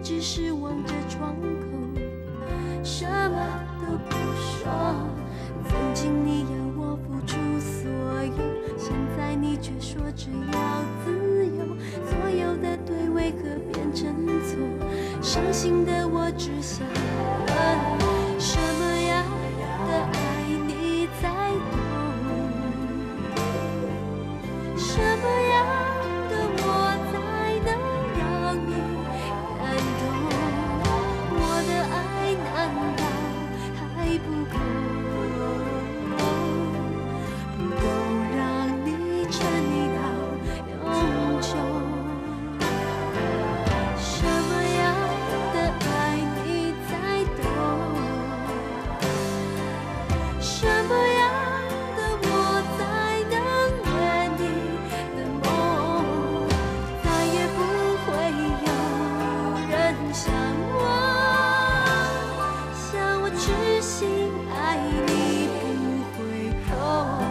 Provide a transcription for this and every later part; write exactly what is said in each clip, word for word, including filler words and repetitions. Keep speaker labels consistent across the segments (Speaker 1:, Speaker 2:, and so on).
Speaker 1: 只是望着窗口，什么都不说。曾经你要我付出所有，现在你却说只要自由。所有的对为何变成错？伤心的我只想问，什么样的爱你才懂？什么样的我才能让你感动？我的爱难道还不够？不够让你沉溺到永久？什么样的爱你才懂？什么样的我才能圆你的梦？再也不会有人像我，像我痴心爱你不回头。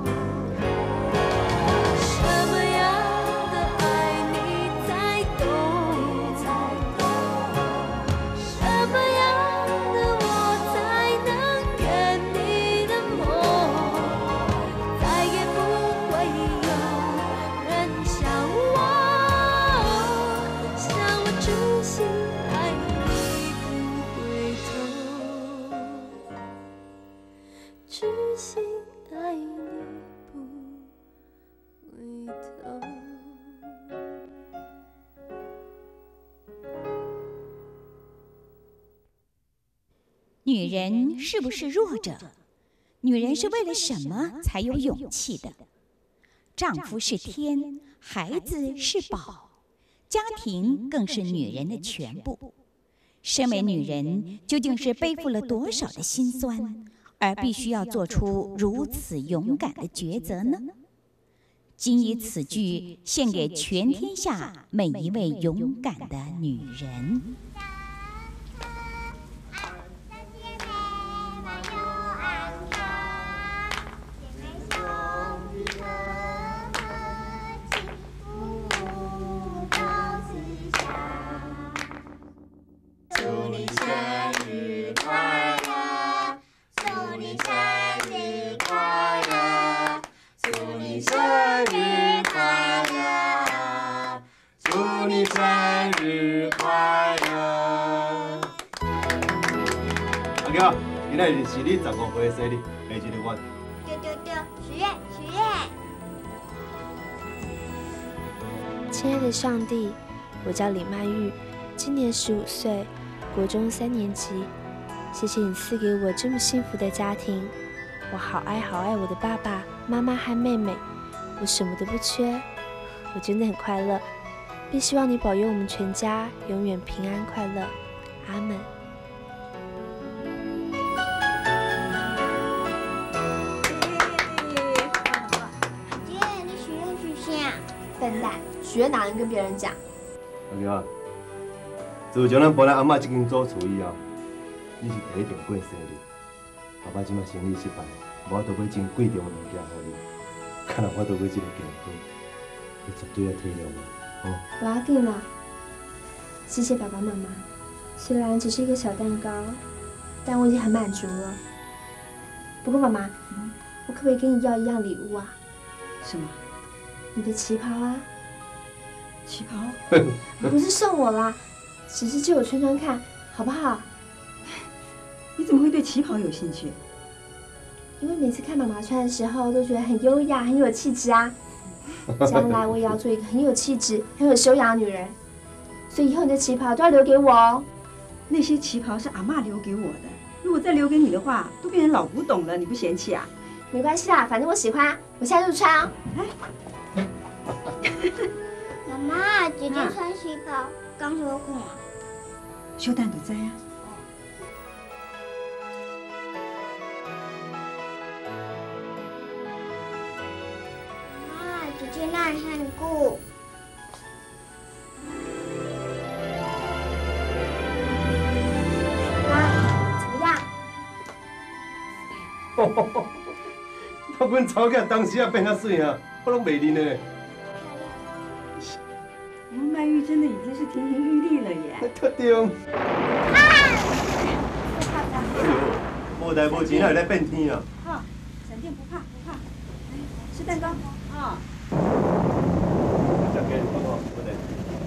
Speaker 1: 什么样的爱你才懂？什么样的我才能圆你的梦？再也不会有人像我，像我痴心爱你不回头，痴心爱你不回头。
Speaker 2: 女人是不是弱者？女人是为了什么才有勇气的？丈夫是天，孩子是宝，家庭更是女人的全部。身为女人，究竟是背负了多少的辛酸，而必须要做出如此勇敢的抉择呢？今以此句献给全天下每一位勇敢的女人。
Speaker 3: 今仔日是你十五岁的生日，下一个我。
Speaker 4: 对对对，许愿许愿。
Speaker 5: 亲爱的上帝，我叫李曼玉，今年十五岁，国中三年级。谢谢你赐给我这么幸福的家庭，我好爱好爱我的爸爸妈妈和妹妹，我什么都不缺，我真的很快乐，并希望你保佑我们全家永远平安快乐，阿门。
Speaker 4: 笨蛋，许愿哪能跟别人讲？
Speaker 3: 阿苗啊，自从咱搬来阿嬷这间租厝以后，你是第一遍过生日。爸爸即马生理失败，我都要真贵重的物件给你，看来我都要这个健康，你绝对要体谅我，哦。
Speaker 5: 不要紧啦，谢谢爸爸妈妈。虽然只是一个小蛋糕，但我已经很满足了。不过妈妈，嗯、我可不可以跟你要一样礼物啊？
Speaker 6: 什么？
Speaker 5: 你的旗袍啊。
Speaker 6: 旗袍？
Speaker 5: 不是送我啦，只是借我穿穿看，好不好？
Speaker 6: 你怎么会对旗袍有兴趣？
Speaker 5: 因为每次看妈妈穿的时候，都觉得很优雅，很有气质啊。将来我也要做一个很有气质、很有修养的女人，所以以后你的旗袍都要留给我哦。
Speaker 6: 那些旗袍是阿嬷留给我的，如果再留给你的话，都变成老古董了，你不嫌弃啊？
Speaker 5: 没关系啦，反正我喜欢，我现在就穿哦。来。
Speaker 4: 妈妈，姐姐穿旗袍，刚说过啊。
Speaker 6: 小蛋就知啊。
Speaker 4: 妈，姐姐那里很酷。妈，怎么样？
Speaker 3: 我阮吵起当时也变较水啊，我拢袂认的。
Speaker 6: 杨曼玉真的已经是亭亭玉立了耶！
Speaker 3: 特定。哎呦，无代无志哪会来变天啊？
Speaker 6: 哈，闪电不怕不怕，来吃蛋糕啊！
Speaker 3: 食给你看看，我来。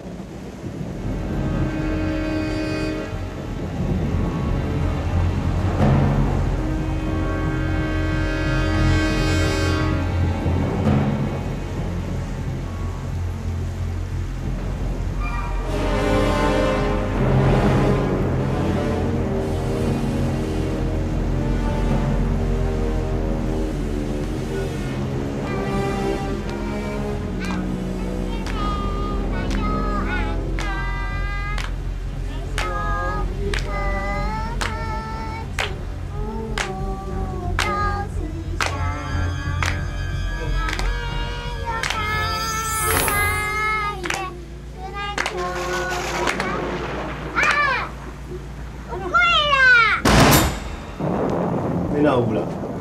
Speaker 3: 你哪有啦？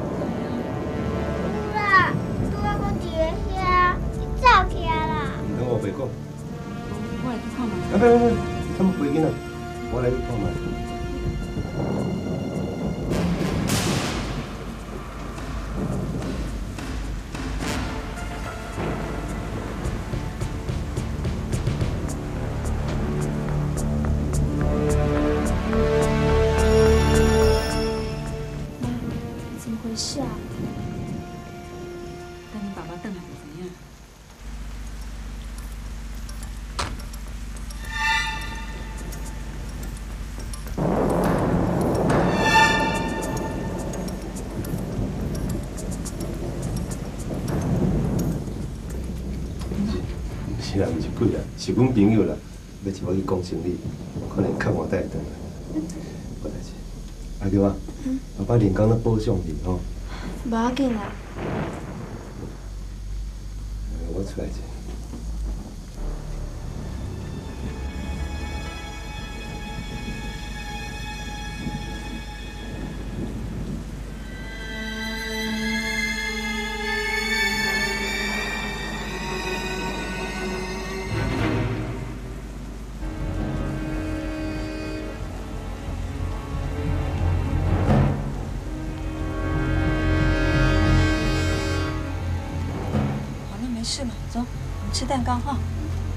Speaker 4: 有啦，拄啊搁伫个遐，你走起来啦。
Speaker 3: 唔通我白讲？
Speaker 6: 我来去看嘛。
Speaker 3: 啊，别别别，他们不会跟啦，我来去看嘛。
Speaker 5: 怎么回事啊？
Speaker 6: 等你爸爸回来就知影。
Speaker 3: 是啦，毋是鬼啦，是阮朋友啦，要请我去讲生理，可能较晚才会转来。无代志。阿舅啊，爸爸连工都保上你吼。
Speaker 5: 不要紧啦。
Speaker 3: 我出来者。
Speaker 6: 好了，没事了，走，我们吃蛋糕哈。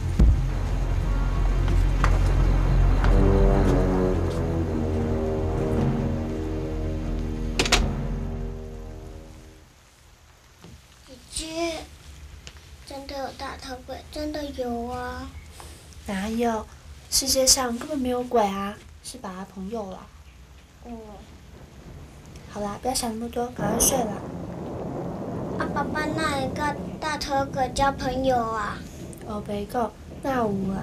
Speaker 4: 姐姐，真的有大头鬼？真的有啊！
Speaker 5: 哪有？世界上根本没有鬼啊，是爸爸朋友啦。
Speaker 4: 哦，
Speaker 5: 好啦，不要想那么多，赶快睡啦。
Speaker 4: 啊，爸爸哪会跟大头鬼交朋友啊？
Speaker 5: 哦，袂讲，哪有啊？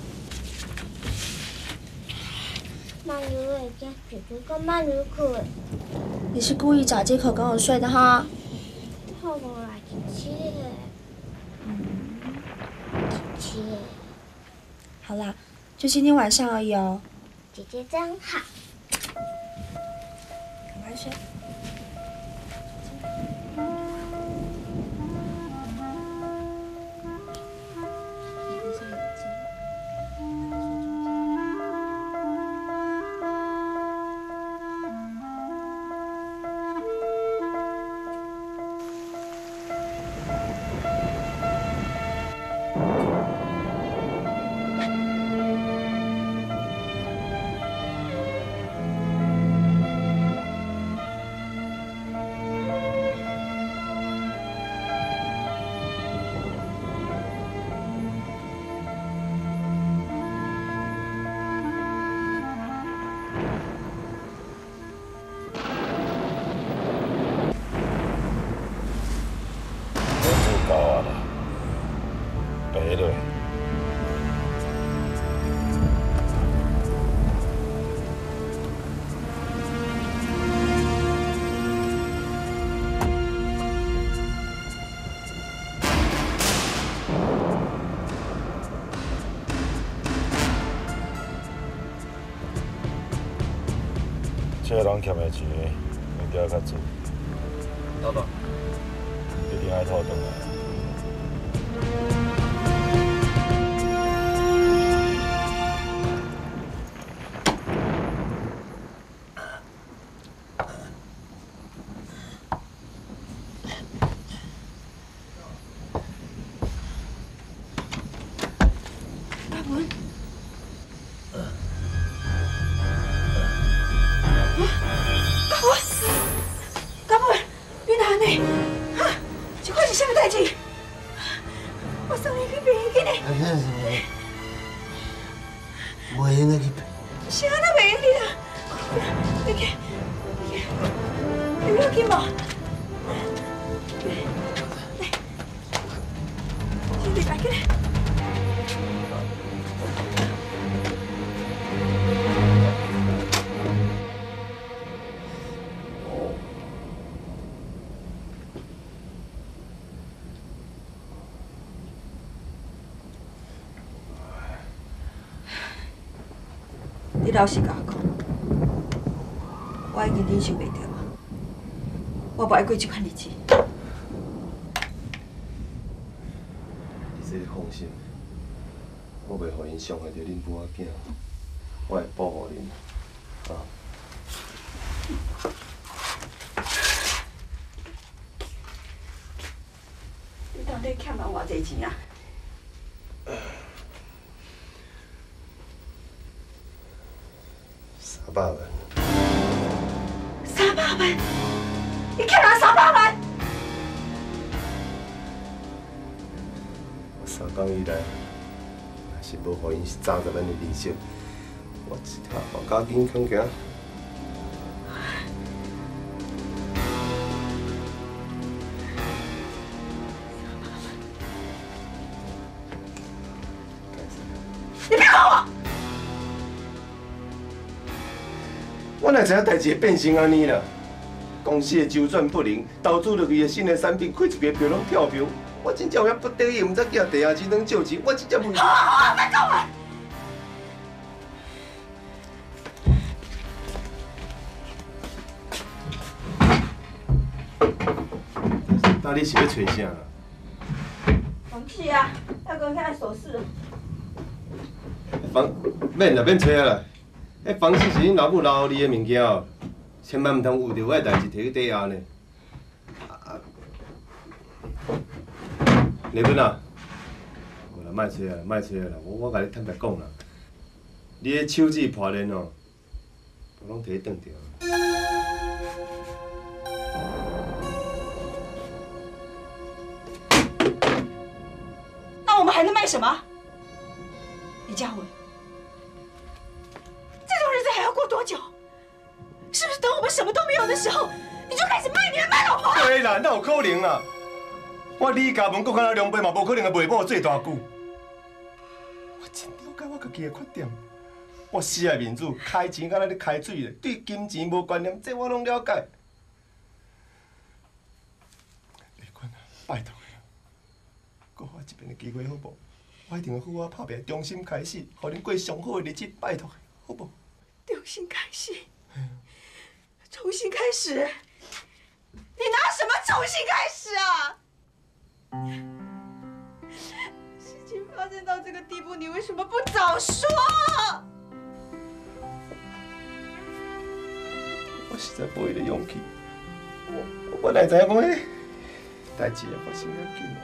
Speaker 4: 曼如会惊，姐姐跟曼如困。
Speaker 5: 你是故意找借口跟我睡的哈？
Speaker 4: 好无啦，姐姐。姐姐，
Speaker 5: 好啦，就今天晚上而已哦。
Speaker 4: 姐姐真好。
Speaker 5: 赶快睡。
Speaker 7: 到啊啦，白落。这个人欠的钱，物件较多。
Speaker 3: 老板，
Speaker 7: 一定爱拖转来。
Speaker 6: 呢？哈，这款是啥物代志？我送你去病院紧呢。
Speaker 8: 袂用个去病。
Speaker 6: 啥都袂用去啦！你去，你去，你要紧无？来，先你来起来。 你老实甲我讲，我已经忍受袂着啊！我不爱过这款日子。
Speaker 3: 你这放心，我袂互因伤害到恁母仔囝，我会保护恁，啊。
Speaker 6: 你到底欠我偌济钱啊？
Speaker 3: 三百万，
Speaker 6: 三百万，你欠人三百万？
Speaker 3: 我三工以来，若是无互因三十万的利息，我一条我赶紧扛行。
Speaker 6: 你别管我！
Speaker 3: 我哪知影代志会变成安尼啦？公司的周转不灵，投资落去的新的产品，开一个票拢跳票，我真正有遐不得已，唔知寄地下钱当借钱，我真正袂。
Speaker 6: 好好好，别讲了。
Speaker 3: 到底是要找啥啦？
Speaker 6: 房契啊，要跟看手势。
Speaker 3: 房免啦，免找啊啦。 迄房子是恁老母留互你的物件哦，千万唔通为着我的代志摕去抵押呢。啊，丽芬啊，无啦，莫找啊，莫找啦，我我甲你坦白讲啦，你的手指破烂哦，我拢摕去断掉。
Speaker 6: 那我们还能卖什么？李嘉文。 还要过多久？是不是等我们什么都没有的时候，你就开始卖女人卖老婆？
Speaker 3: 对啦，哪有可能啦？我李家文搁看到两杯嘛，无可能会卖某做大久。我真了解我家己的缺点。我死爱面子，开钱敢若咧开水咧，对金钱无观念，这我拢了解。丽君啊，拜托你，给我一遍的机会好无？我一定会好好打拼，重新开始，互恁过上好的日子，拜托，好无？
Speaker 6: 重新开始，重新开始，你拿什么重新开始啊？事情发展到这个地步，你为什么不早说？
Speaker 3: 我实在无迄个勇气，我我哪知影讲迄代志会发生遐紧啊？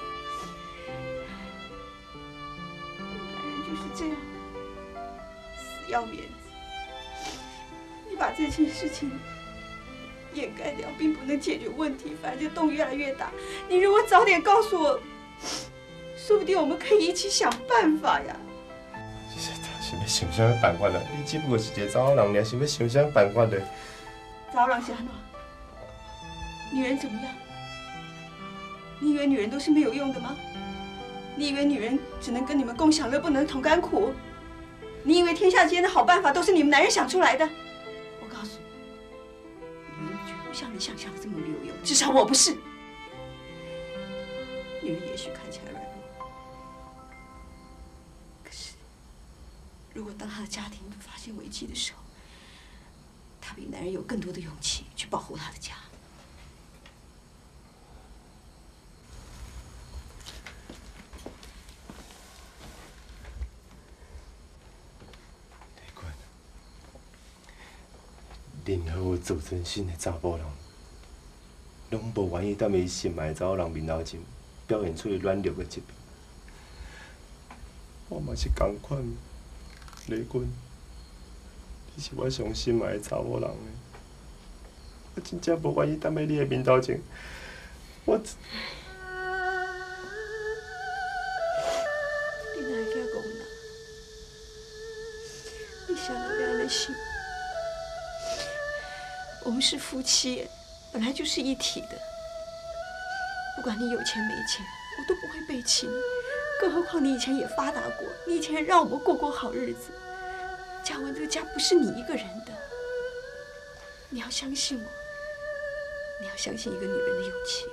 Speaker 6: 男人就是这样，死要面子。 你把这件事情掩盖掉，并不能解决问题，反而就洞越来越大。你如果早点告诉我，说不定我们可以一起想办法呀。
Speaker 3: 你是是要想啥办法啦？你只不过是一个查某人，尔是要想啥办法嘞？
Speaker 6: 查某人是安怎？女人怎么样？你以为女人都是没有用的吗？你以为女人只能跟你们共享乐，不能同甘苦？你以为天下间的好办法都是你们男人想出来的？ 像你想象的这么没有用，至少我不是。女人也许看起来软弱，可是，如果当她的家庭发现危机的时候，她比男人有更多的勇气去保护她的家。
Speaker 3: 任何有自尊心的查甫人，拢无愿意踮伊心爱的查某人面头前表现出软弱的一面。我嘛是同款，丽君，你是我上心爱的查某人，我真正无愿意踮在你的面头前我。
Speaker 6: 你哪会讲讲啦？你想哪要安尼想？我们是夫妻，本来就是一体的。不管你有钱没钱，我都不会背弃你。更何况你以前也发达过，你以前也让我们过过好日子。嘉文，这个家不是你一个人的，你要相信我，你要相信一个女人的勇气。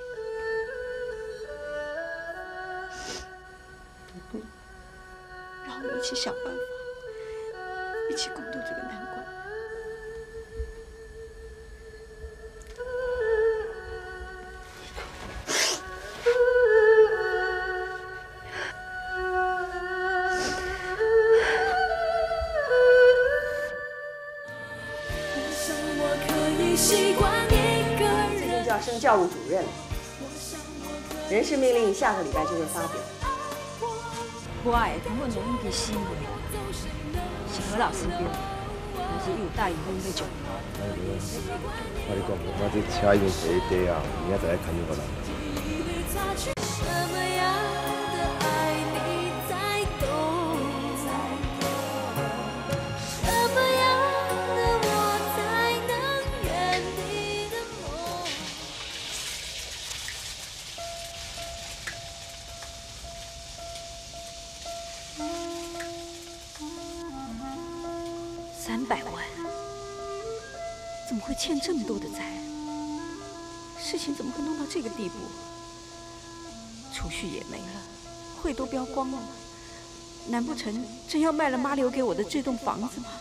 Speaker 6: 让我们一起想办法，一起共度这个难关。
Speaker 8: 最近就要升教务主任了，人事命令下个礼拜就会发表。
Speaker 9: 我的根本就已经死了，是何老师表，但是伊有答应阮要做。
Speaker 3: 哎对，我你讲，我这车已经坐地啊，明仔载看你个人。
Speaker 1: 什么样的爱你才懂？什么样的我才能圆你的梦？
Speaker 6: 三百万，怎么会欠这么多的债？事情怎么会弄到这个地步？储蓄也没了，汇都标光了，难不成真要卖了妈留给我的这栋房子吗？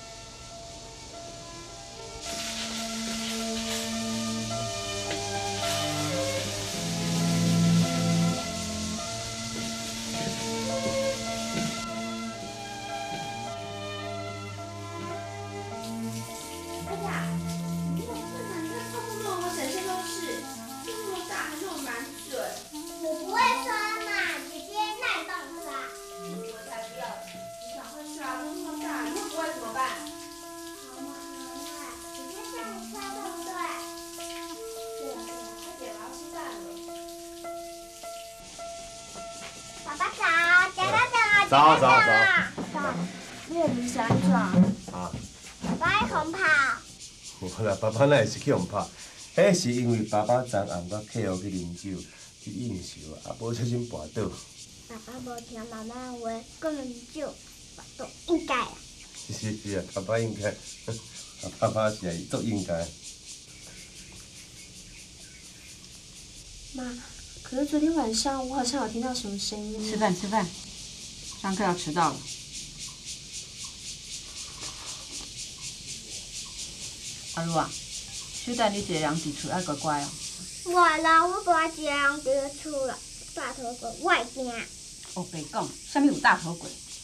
Speaker 3: 走走走。
Speaker 4: 爸，你又不是安怎？
Speaker 3: 啊。
Speaker 4: 爸爸爱红跑。
Speaker 3: 我啦，爸爸哪会是去互拍？迄是因为爸爸昨暗甲客户去啉酒，去应酬，啊，无小心跋倒。
Speaker 4: 爸爸无听妈妈的话，根本就跋倒，应该啊。
Speaker 3: 是是是啊，爸爸应该，爸爸是啊，足应该。
Speaker 5: 妈，可是昨天晚上我好像有听到什么声音。
Speaker 9: 吃饭吃饭，上课要迟到了。阿如啊，小等你一个人伫厝要乖乖哦。
Speaker 4: 我啦，我无一个人伫厝啦，大头鬼我会惊。
Speaker 9: 哦，白讲，啥物有大头鬼？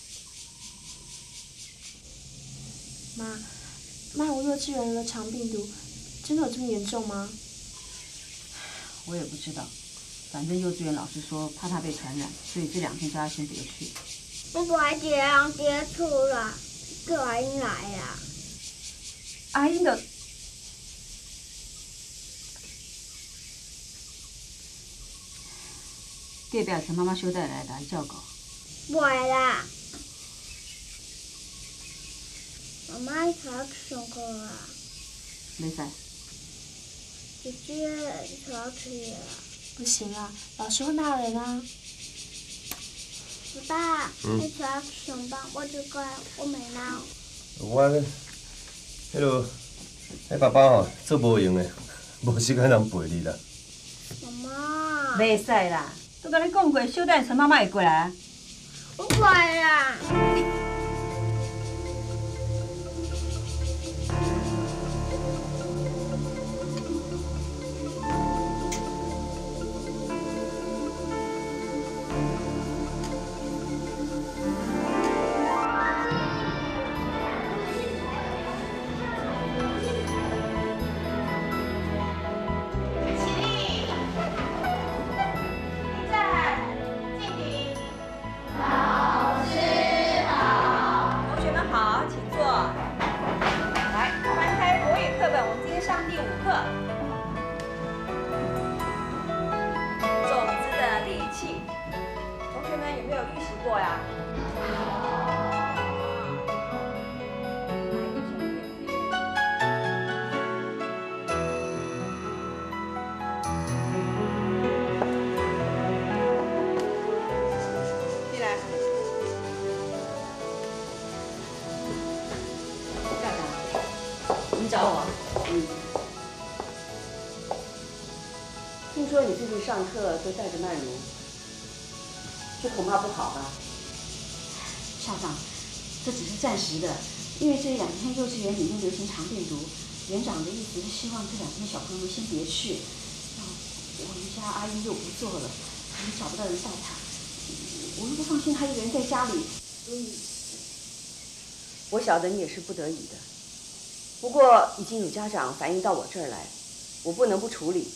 Speaker 5: 妈，妈，我幼稚园有肠病毒，真的有这么严重吗？
Speaker 9: 我也不知道，反正幼稚园老师说怕他被传染，所以这两天叫他先别去。
Speaker 4: 我无一个人伫厝啦，叫阿英来啊。
Speaker 9: 阿英就。隔壁陈妈妈小带来来照顾。
Speaker 4: 袂啦，妈妈带我去上课啊。
Speaker 9: 袂使。
Speaker 4: 姐姐带我去啊。
Speaker 5: 不行啊，老师会骂人啊。
Speaker 4: 爸爸，嗯、你带我去上班，我就乖，我袂闹。
Speaker 3: 我，迄落，迄爸爸吼做无用的，无时间通陪你啦。
Speaker 4: 妈妈。
Speaker 9: 袂使啦。都跟你讲过，小等陈妈妈会过来。
Speaker 4: 我会啦。
Speaker 1: 老师好。
Speaker 9: 过呀。进来。干嘛？你找我？嗯。
Speaker 8: 听说你最近上课都带着曼如，这恐怕不好吧？
Speaker 10: 校长，这只是暂时的，因为这两天幼稚园里面流行肠病毒，园长的意思是希望这两天小朋友们先别去。哦，我们家阿姨又不做了，也找不到人带她，我又不放心她一个人在家里，所以……
Speaker 8: 我晓得你也是不得已的，不过已经有家长反映到我这儿来，我不能不处理。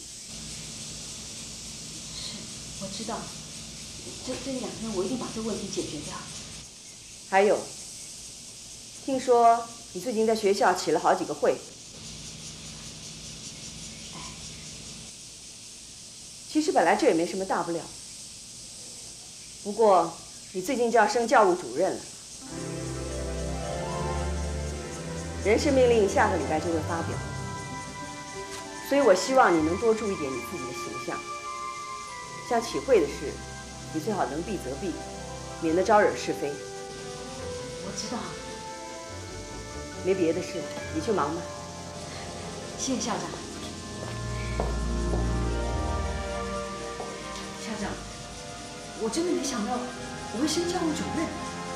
Speaker 10: 我知道，这这两天我一定把这个问题解决掉。
Speaker 8: 还有，听说你最近在学校起了好几个会。哎，其实本来这也没什么大不了。不过你最近就要升教务主任了，人事命令下个礼拜就会发表，所以我希望你能多注意点你自己的形象。 像起会的事，你最好能避则避，免得招惹是非。
Speaker 10: 我知道。
Speaker 8: 没别的事，你去忙吧。
Speaker 10: 谢谢校长。校长，我真的没想到我会升教务主任。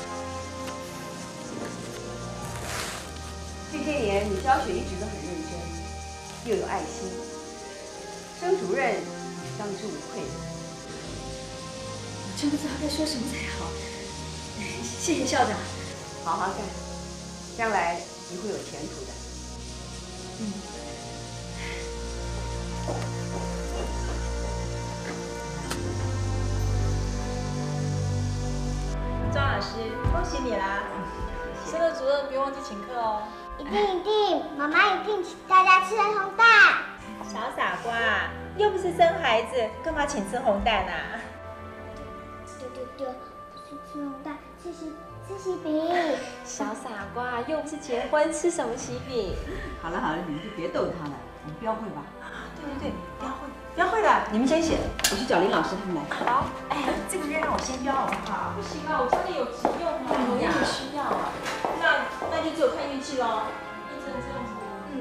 Speaker 8: 这些年你教学一直都很认真，又有爱心，升主任当之无愧的。
Speaker 10: 真不知道该说什么才好。谢谢校长，
Speaker 8: 好好干，将来你会有前途的。
Speaker 10: 嗯。
Speaker 11: 庄老师，恭喜你啦！升了主任，别忘记请客哦。
Speaker 4: 一定一定，妈妈一定请大家吃红蛋。
Speaker 11: 小傻瓜，又不是生孩子，干嘛请吃红蛋啊？
Speaker 4: 丢丢丢，不是吃红蛋，是吃吃喜饼。
Speaker 11: 小傻瓜，又不是结婚，吃什么喜饼？
Speaker 9: 好了好了，你们就别逗他了，你们标会吧。
Speaker 11: 对对对，标会，标会了，你们先写，
Speaker 10: 我去找林老师他们来。
Speaker 11: 好，哎，这个月让我先标好不好？不行啊，我家里有急用啊，我也需要啊。那那就只有看运气喽。验证这样子。嗯。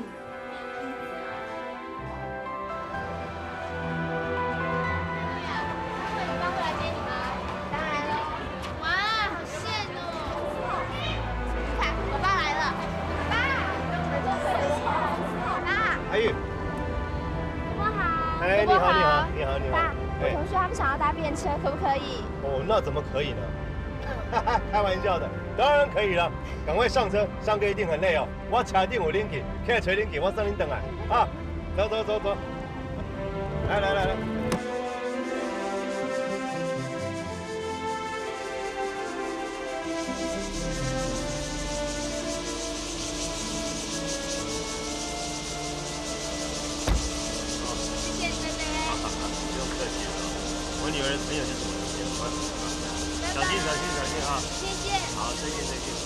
Speaker 3: 阿玉，
Speaker 12: 伯伯好。
Speaker 3: 哎，你好，你好，你好，你好。
Speaker 12: 爸，我同学他们想要搭便车，可不可以？
Speaker 3: 哦，那怎么可以呢？哈哈，开玩笑的，当然可以了。赶快上车，上课一定很累哦。我车顶有恁去，起来找恁去，我送恁回来。啊，走走走走。来来来来。 我女儿的朋友就是我的朋友，小心小心小心啊！
Speaker 12: 谢谢。
Speaker 3: 好，再见再见。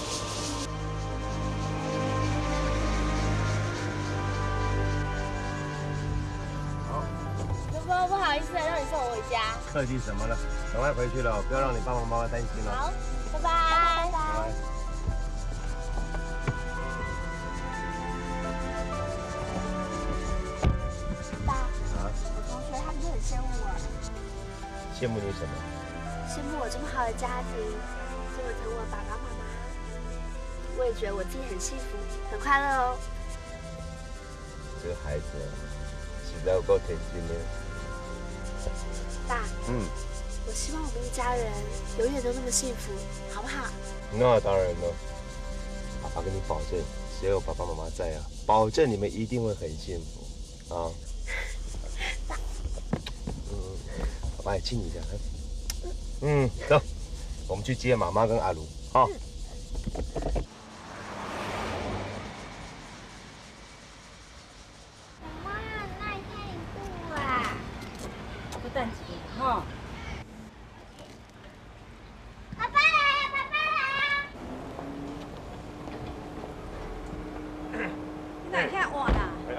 Speaker 3: 好。
Speaker 12: 伯伯，不好意思，让你送我回家。
Speaker 3: 客气什么了？赶快回去了，不要让你爸爸妈妈担心了。
Speaker 12: 好，拜拜。拜拜。
Speaker 3: 羡慕你什么？
Speaker 5: 羡慕我这么好的家庭，这么疼我爸爸妈妈。我也觉得我自己很幸福，很快乐哦。
Speaker 3: 这个孩子实在有够贴心的。
Speaker 5: 爸，
Speaker 3: 嗯，
Speaker 5: 我希望我们一家人永远都那么幸福，好不好？
Speaker 3: 那当然了，爸爸跟你保证，只要有爸爸妈妈在啊，保证你们一定会很幸福啊。
Speaker 5: 爸。
Speaker 3: 爸也亲你一下，嗯，走，我们去接妈妈跟阿卢，好。
Speaker 4: 妈妈，那一太酷啊！
Speaker 9: 不淡季哈。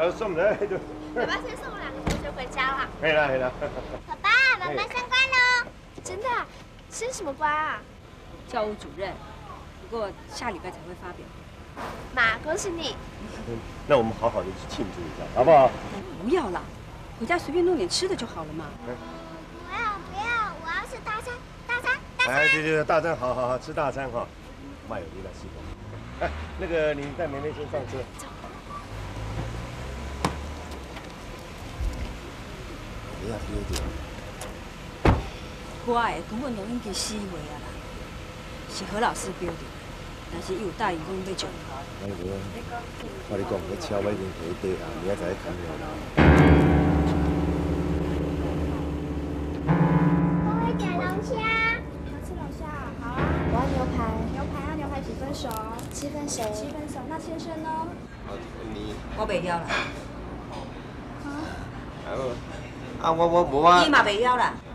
Speaker 7: 啊，送不来就。
Speaker 12: 爸爸先送我两个同学回家啦。
Speaker 7: 可以了，可以了。
Speaker 12: 爸爸，妈妈上班喽。真的？升什么班啊？
Speaker 10: 教务主任，不过下礼拜才会发表。
Speaker 12: 妈，恭喜你。
Speaker 3: 那我们好好的去庆祝一下，好不好？
Speaker 10: 不要啦，回家随便弄点吃的就好了嘛。
Speaker 4: 不要不要，我要吃大餐，大餐，大餐。
Speaker 3: 哎，对对对，大餐，好好好，吃大餐哈。妈有力来吃饭。哎，那个你带梅梅先上车。不要丢掉。
Speaker 10: 我的根本都已经四月啊啦，是何老师标的，但是伊有答应讲要上。
Speaker 3: 哎我，我你讲，那车我已经提底啊，明仔载砍了啦。
Speaker 4: 我会点龙虾。
Speaker 12: 要吃龙虾啊？好啊。我要牛排。牛排啊，牛排几分熟？七分熟。七分熟。那先生呢？
Speaker 3: 啊，你。
Speaker 10: 我袂要啦。
Speaker 3: 啊？啊，我我无啊。
Speaker 10: 你嘛袂要啦。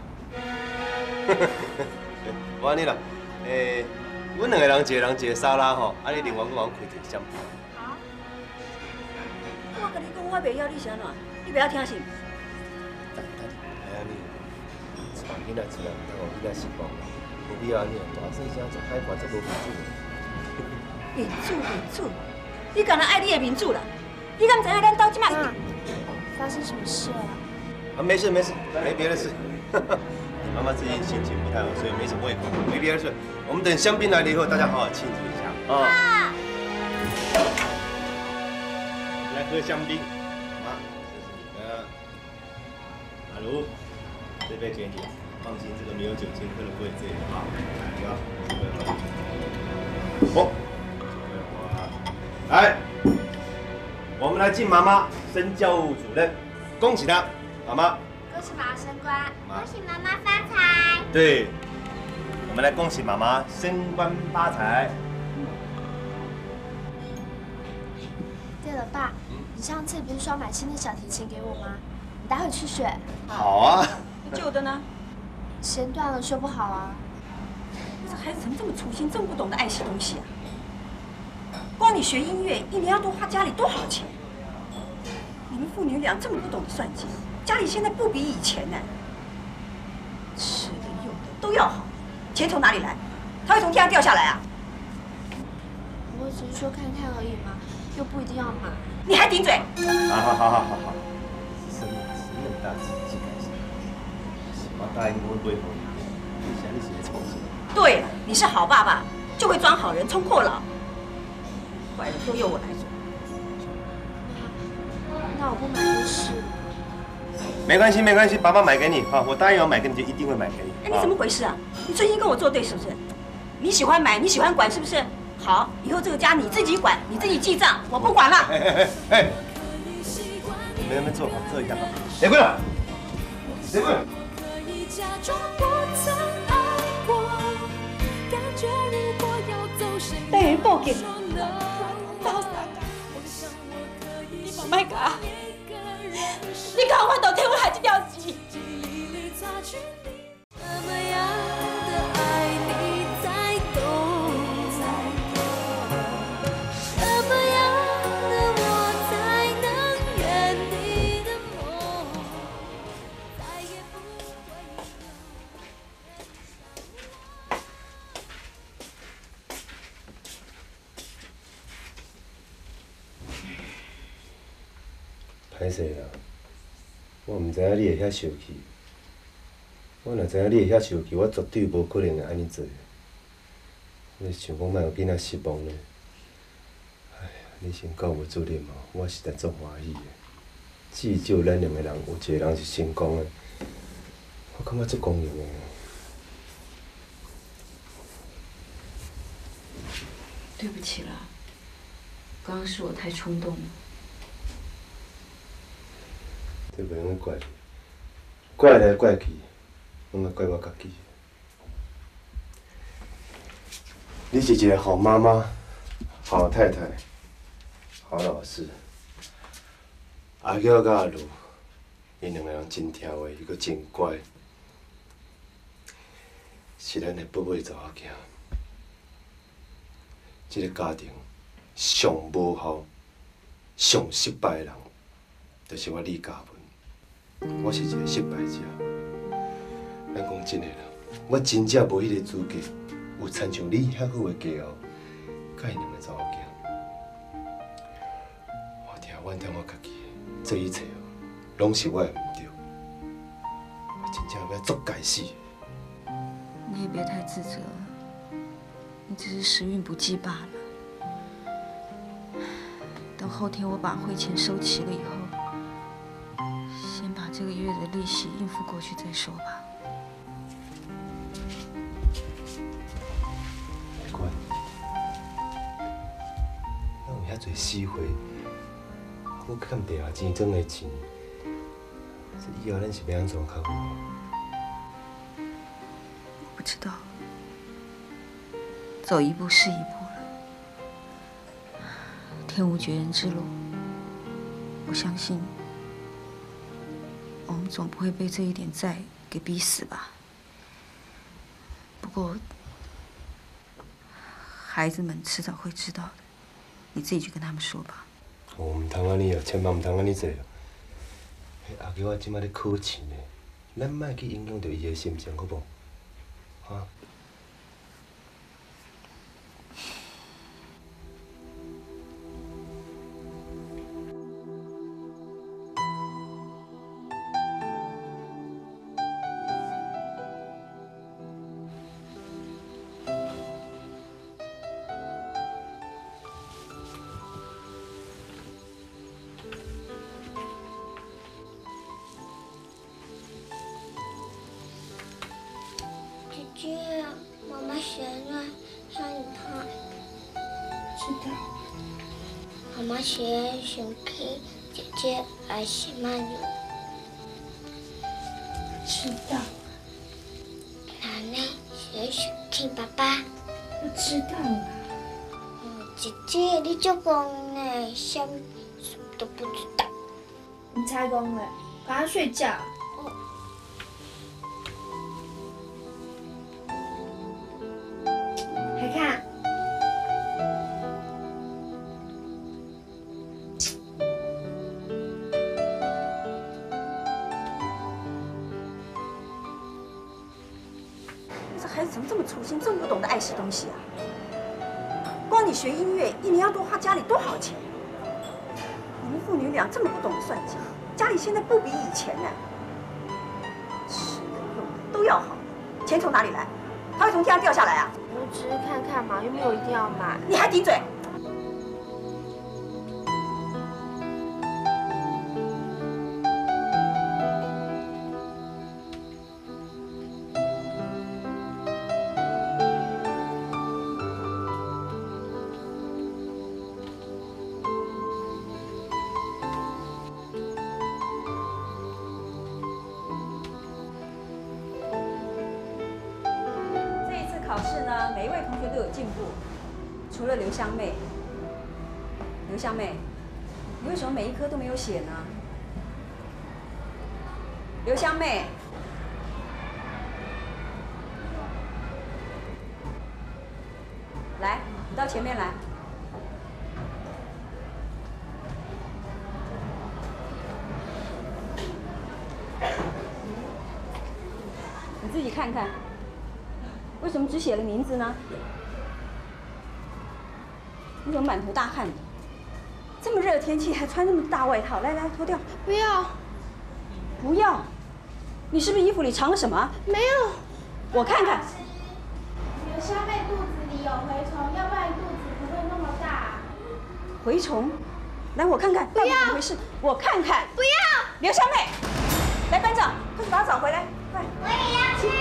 Speaker 3: 无安尼啦，诶，阮两个人一个人一个沙拉吼，啊你另外搁帮我开一个香盘。
Speaker 10: 好。我跟你讲，我袂要，你是安怎？你袂晓听是？
Speaker 3: 等等，哎呀你，把囡仔吃了，等我囡仔失望，不必要安尼，大声声做海阔，做无民主。
Speaker 10: 民主民主，你敢若爱你的民主啦？你敢知影咱兜即摆？
Speaker 12: 妈，发生什么事了？
Speaker 3: 啊，没事没事，没别的事。妈妈最近心情不太好，所以没什么胃口，没别的事。我们等香槟来了以后，大家好好庆祝一下啊！来喝香槟，妈，这是你的。阿如，这杯给你，放心，这个没有酒精，喝了不会醉的啊。来，不要，哦，来，我们来敬妈妈升教务主任，恭喜她，妈妈。
Speaker 12: 恭喜妈妈升官，
Speaker 4: 恭喜妈妈发财。
Speaker 3: 对，我们来恭喜妈妈升官发财。
Speaker 12: 对了，爸，你上次不是说要买新的小提琴给我吗？你待会去学。
Speaker 3: 好啊。
Speaker 10: 旧的呢？
Speaker 12: 弦断了，修不好啊。
Speaker 10: 这孩子怎么这么粗心，这么不懂得爱惜东西啊？光你学音乐，一年要多花家里多少钱？你们父女俩这么不懂得算计。家里现在不比以前呢，吃的用的都要好，钱从哪里来？他会从天上掉下来啊？
Speaker 12: 我只是说看看而已嘛，又不一定要买。
Speaker 10: 你还顶嘴！
Speaker 3: 好好好好好好，生生那么大气，气干什么？我答应我会好，你想你是个臭心。
Speaker 10: 对了，你是好爸爸，就会装好人充阔佬，坏人都由我来做。
Speaker 12: 那我不买就是。
Speaker 3: 没关系，没关系，爸爸买给你啊！我答应要买给你，就一定会买给你。
Speaker 10: 哎，你怎么回事啊？你存心跟我作对是不是？你喜欢买，你喜欢管是不是？好，以后这个家你自己管，你自己记账，我不管了。
Speaker 3: 哎哎哎！你们能不能坐好，坐一下吧。别跪了，别跪了。
Speaker 10: 带人报警。
Speaker 11: 老三，你莫卖假。你看我都听我海这条戏。什么样的爱你才懂？什么样的我才能圆你的梦？再也不会
Speaker 3: 歹势啦。我毋知影你会遐生气，我若知影你会遐生气，我绝对无可能会安尼做。你想讲莫有囡仔失望呢？哎呀，你先教我做念哦，我实在足欢喜的。至少咱两个人有一个人是成功的，我感觉足光荣的。
Speaker 10: 对不起啦，刚刚是我太冲动了。
Speaker 3: 这袂用怪你，怪来怪去，拢要怪我家己。你是一个好妈妈、好太太、好老师。阿娇甲阿如，因两个人真听话，伊阁真乖，是咱的宝贝查某囝。这个家庭上无效、上失败的人， 就是我李嘉文，我是一个失败者。咱讲真诶啦，我真正无迄个资格，有参像你遐好诶家后，甲伊两个查某囝。我听怨天我家己，这一切哦，拢是我诶毋对。我真正要足该死。
Speaker 10: 你也别太自责了，你只是时运不济罢了。等后天我把汇钱收齐了以后，先把这个月的利息应付过去再说吧。
Speaker 3: 关，咱有遐侪死货，我欠地下钱庄的钱，这以后咱是要安怎较好？
Speaker 10: 不知道，走一步是一步了。天无绝人之路，我相信我们总不会被这一点债给逼死吧。不过，孩子们迟早会知道的，你自己去跟他们说吧。
Speaker 3: 哦，唔通安尼哦，千万唔通安尼做哦。迄阿舅我即摆咧考试呢，咱莫去影响到伊的心情，好无？啊！
Speaker 4: 姐姐，妈妈喜欢上一趟。知道。妈妈喜欢想起姐姐还是曼如。知道。奶奶喜欢想起爸爸。我知道了。嗯，姐姐，你做工呢，什么都不知道。
Speaker 12: 你才讲嘞，赶快睡觉。还看？
Speaker 10: 这孩子怎么这么粗心，这么不懂得爱惜东西啊？光你学音乐，一年要多花家里多少钱？你们父女俩这么不懂得算计，家里现在不比以前呢。吃的用的都要好，钱从哪里来？它会从天上掉下来啊？
Speaker 5: 我只是看看嘛，又没有一定要买。
Speaker 10: 你还顶嘴！考试呢，每一位同学都有进步，除了刘香妹。刘香妹，你为什么每一科都没有写呢？刘香妹，来，你到前面来。你自己看看。为什么只写了名字呢？你怎么满头大汗的？这么热的天气还穿这么大外套，来来脱掉。
Speaker 12: 不要，
Speaker 10: 不要！你是不是衣服里藏了什么？
Speaker 12: 没有。
Speaker 10: 我看看。
Speaker 12: 刘香妹肚子里有蛔虫，要不然肚子不会那么大。
Speaker 10: 蛔虫？来，我看看，到底怎么回事？我看看。
Speaker 12: 不要！
Speaker 10: 刘香妹，来，班长，快去把她找回来，快！
Speaker 4: 我也要去。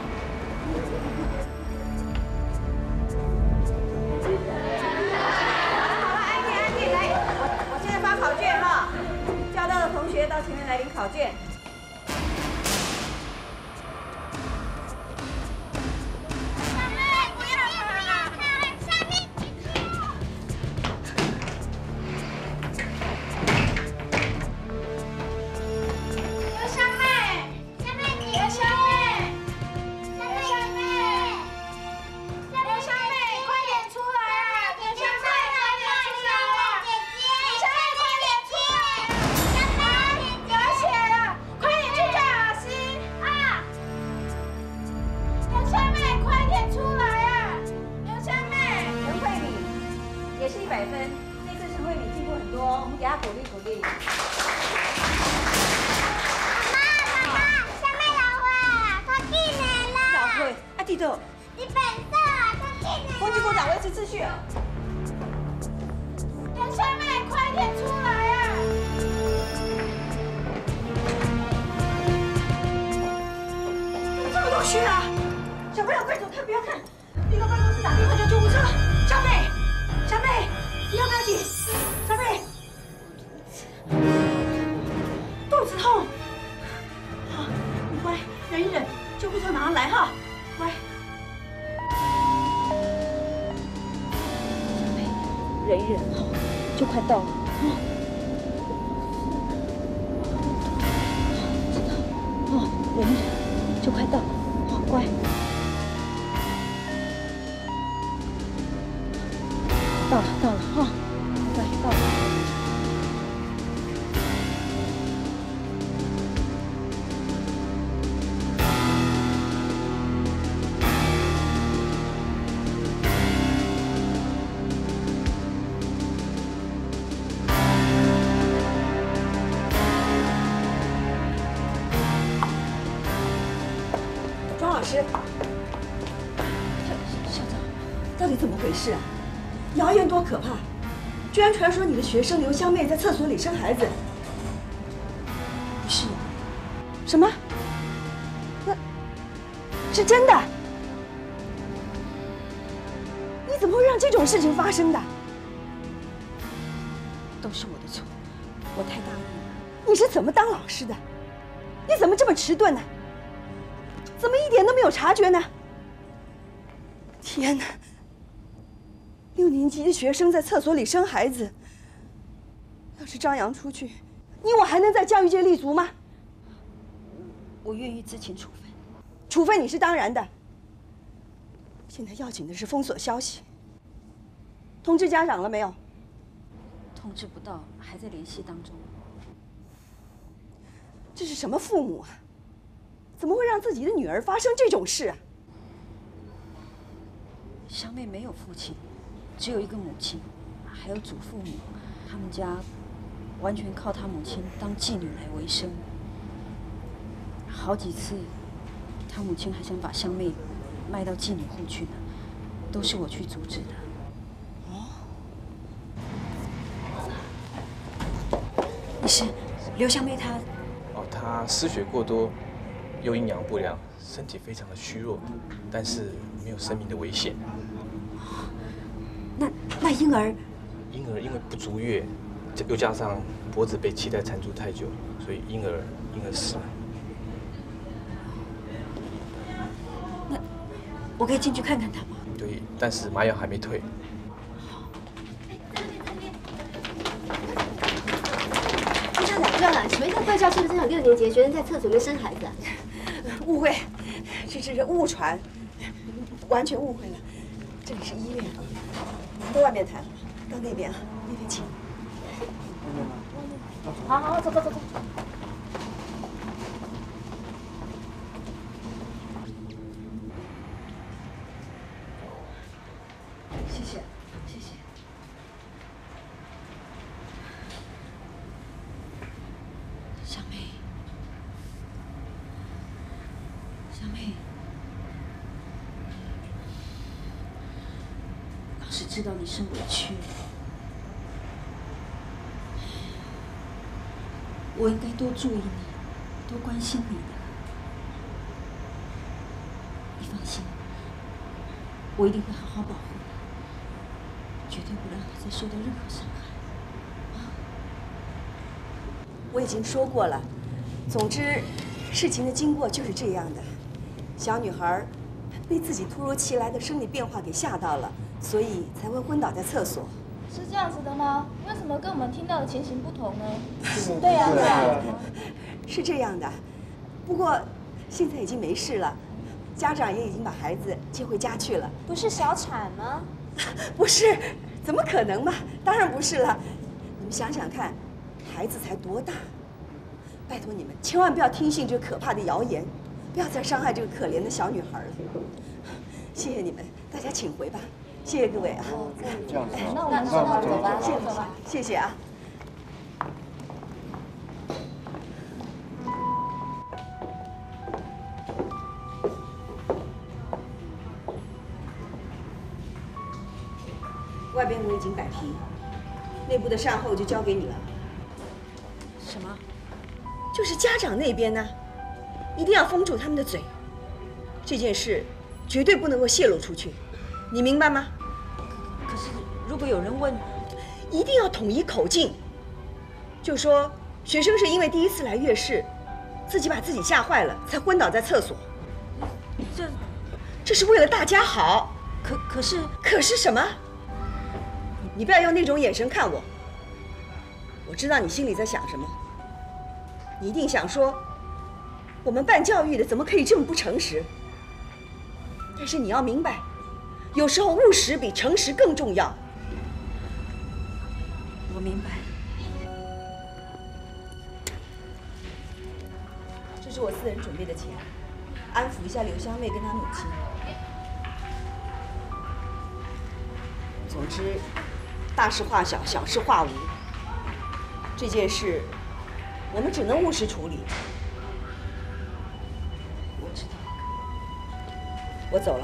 Speaker 10: 考卷哈，叫到的同学到前面来领考卷。
Speaker 4: 妈妈。
Speaker 6: 的。
Speaker 4: 你本色，他骗人！
Speaker 6: 攻击股长，维持秩序。
Speaker 12: 杨香妹，快点出来啊！怎么这么多血啊！小朋友，快走，看不要看！立刻办公室打电话叫救护车。小妹，小妹，你要不要紧？小妹，肚子痛。好，你乖，忍一忍，救护车马上来哈，乖。 忍一忍，好，就快到了。哦，知道。哦，忍一忍，就快到了。好，乖。到了，到了，哈，乖，到了。
Speaker 6: 老师，校长，到底怎么回事啊？谣言多可怕！居然传说你的学生刘香妹在厕所里生孩子。不是，什么？那是真的？你怎么会让这种事情发生的？都是我的错，我太大意了。你是怎么当老师的？你怎么这么迟钝呢？ 怎么一点都没有察觉呢？天哪！六年级的学生在厕所里生孩子，要是张扬出去，你我还能在教育界立足吗？我愿意自请处分。处分你是当然的。现在要紧的是封锁消息。通知家长了没有？
Speaker 10: 通知不到，还在联系当中。
Speaker 6: 这是什么父母啊？ 怎么会让自己的女儿发生这种事啊？
Speaker 10: 香妹没有父亲，只有一个母亲，还有祖父母，他们家完全靠她母亲当妓女来维生。好几次，她母亲还想把香妹卖到妓女户去呢，都是我去阻止的。哦，医师，刘香妹她……
Speaker 13: 哦，她失血过多。 又营养不良，身体非常的虚弱，但是没有生命的危险。
Speaker 6: 那那婴儿，
Speaker 13: 婴儿因为不足月，又加上脖子被脐带缠住太久，所以婴儿婴儿死了。
Speaker 10: 那我可以进去看看他吗？
Speaker 13: 对，但是麻药还没退。
Speaker 14: 副校长，副校长，请问一下，怪教是不是有六年级的学生在厕所里生孩子啊？
Speaker 6: 误会，这这是误传，完全误会了。这里是医院，我们到外面谈，到那边啊，那边请。
Speaker 12: 好好，走走走走。
Speaker 6: 谢谢，谢谢。
Speaker 10: 小妹。 小妹，老师知道你受委屈，我应该多注意你，多关心你的。你放心，我一定会好好保护你，绝对不让你再受到任何伤害。
Speaker 6: 我已经说过了，总之，事情的经过就是这样的。 小女孩被自己突如其来的生理变化给吓到了，所以才会昏倒在厕所。
Speaker 12: 是这样子的吗？为什么跟我们听到的情形不同呢？对呀，对呀，
Speaker 6: 是这样的。不过现在已经没事了，家长也已经把孩子接回家去了。
Speaker 12: 不是小产吗？
Speaker 6: 不是，怎么可能嘛？当然不是了。你们想想看，孩子才多大？拜托你们千万不要听信这可怕的谣言。 不要再伤害这个可怜的小女孩了。谢谢你们，大家请回吧。谢谢各位啊。
Speaker 12: 哦，这样子，那我们那我们走吧，
Speaker 6: 谢谢，谢谢啊。
Speaker 8: 外边我已经摆平，内部的善后就交给你了。
Speaker 9: 什么？
Speaker 8: 就是家长那边呢，一定要封住他们的嘴，这件事绝对不能够泄露出去，你明白吗？
Speaker 9: 可是如果有人问，
Speaker 8: 一定要统一口径，就说学生是因为第一次来月事，自己把自己吓坏了，才昏倒在厕所。
Speaker 9: 这，
Speaker 8: 这是为了大家好。
Speaker 9: 可可是，
Speaker 8: 可是什么？你不要用那种眼神看我，我知道你心里在想什么。你一定想说，我们办教育的怎么可以这么不诚实？但是你要明白，有时候务实比诚实更重要。
Speaker 9: 我明白。
Speaker 8: 这是我私人准备的钱，安抚一下刘香妹跟她母亲。总之，大事化小，小事化无。这件事，我们只能务实处理。
Speaker 9: 我知道。
Speaker 8: 我走了。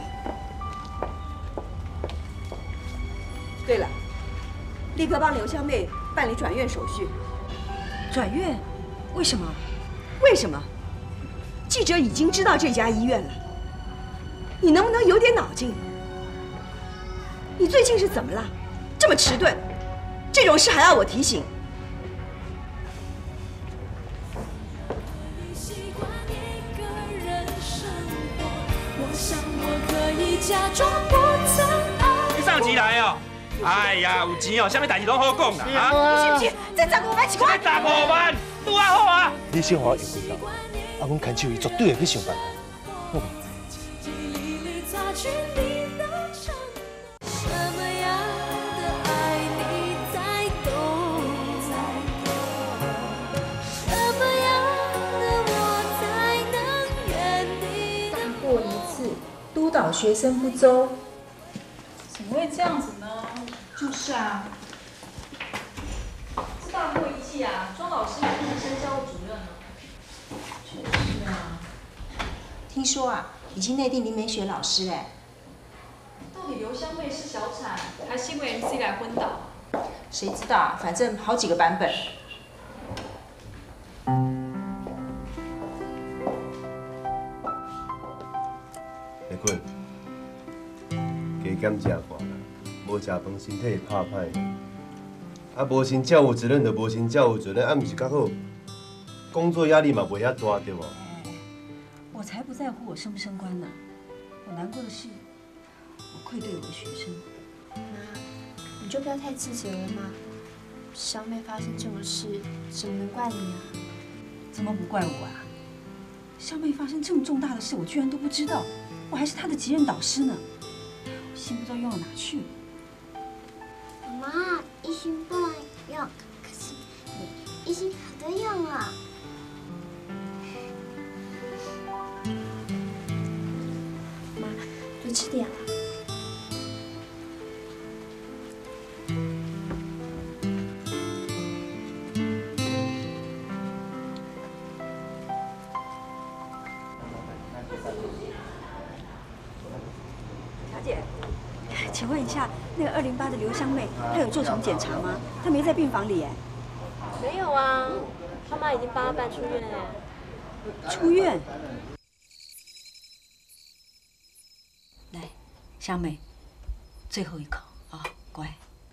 Speaker 8: 对了，立刻帮刘香妹办理转院手续。
Speaker 9: 转院？为什么？
Speaker 8: 为什么？记者已经知道这家医院了，你能不能有点脑筋？你最近是怎么了？这么迟钝，这种事还要我提醒？
Speaker 15: 你上集来哦！哎呀，有钱哦，啥物代志拢好讲啦，啊！
Speaker 12: 是不是？这十五万一块？
Speaker 15: 这十五万，拄啊好啊！
Speaker 3: 你小华用几道？啊，阮牵手伊绝对会去想办法，好吧？
Speaker 11: 过一次，督导学生不周，怎么会这样子呢？就是啊，是大会一季啊，庄老师已经升教务主任了。就是啊，
Speaker 16: 听说啊，已经内定林美雪老师哎。
Speaker 11: 到底刘香妹是小产，还是因为 M C 来昏倒？
Speaker 16: 谁知道啊？反正好几个版本。
Speaker 3: 会困，加减食寡啦，无食饭身体会怕歹的。啊，无尽教务责任就无尽教务责任，啊，毋是较好，工作压力嘛袂遐大，对无？
Speaker 10: 我才不在乎我升不升官呢，我难过的是，我愧对我的学生。
Speaker 5: 妈，你就不要太自责了嘛。小美发生这种事，怎么能怪你啊？
Speaker 10: 怎么不怪我啊？小美发生这么重大的事，我居然都不知道，我还是她的级任导师呢，我心不知道用到哪去了。
Speaker 4: 妈妈，一心不能用，可是你一心好多用啊。
Speaker 5: 妈，多吃点了。
Speaker 9: 小姐，请问一下，那个二零八的刘香妹，她有做什么检查吗？她没在病房里哎。
Speaker 14: 没有啊，他妈已经帮她办出院哎。
Speaker 9: 出院？来，香妹，最后一口啊，乖。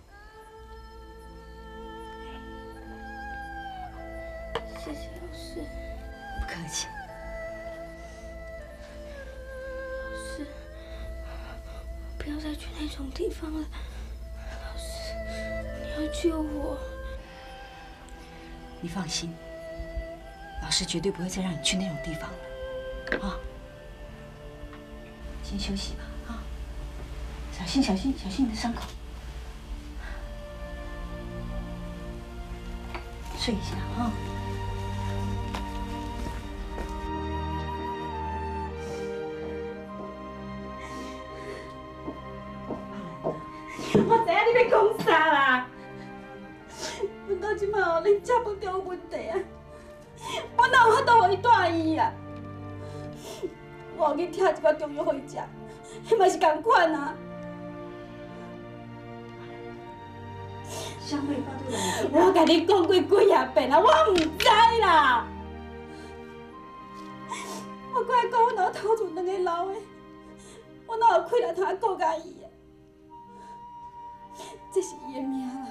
Speaker 14: 谢谢老师。
Speaker 9: 不客气。
Speaker 14: 老师，不要再去那种地方了。老师，你要救我。
Speaker 9: 你放心，老师绝对不会再让你去那种地方了。啊，先休息吧，啊，小心小心小心你的伤口。睡一下啊。
Speaker 12: 我知影你要讲啥啦？阮到即摆哦，连食饭都有问题啊！我哪有法度互伊带医啊？我互去拆一包中药互伊食，迄嘛是共款啊！ 香妹发对了，我甲你讲过几啊遍啦，我唔知啦。我怪讲我哪头厝两个老的，我哪有气来通顾甲伊啊？这是伊的命啦。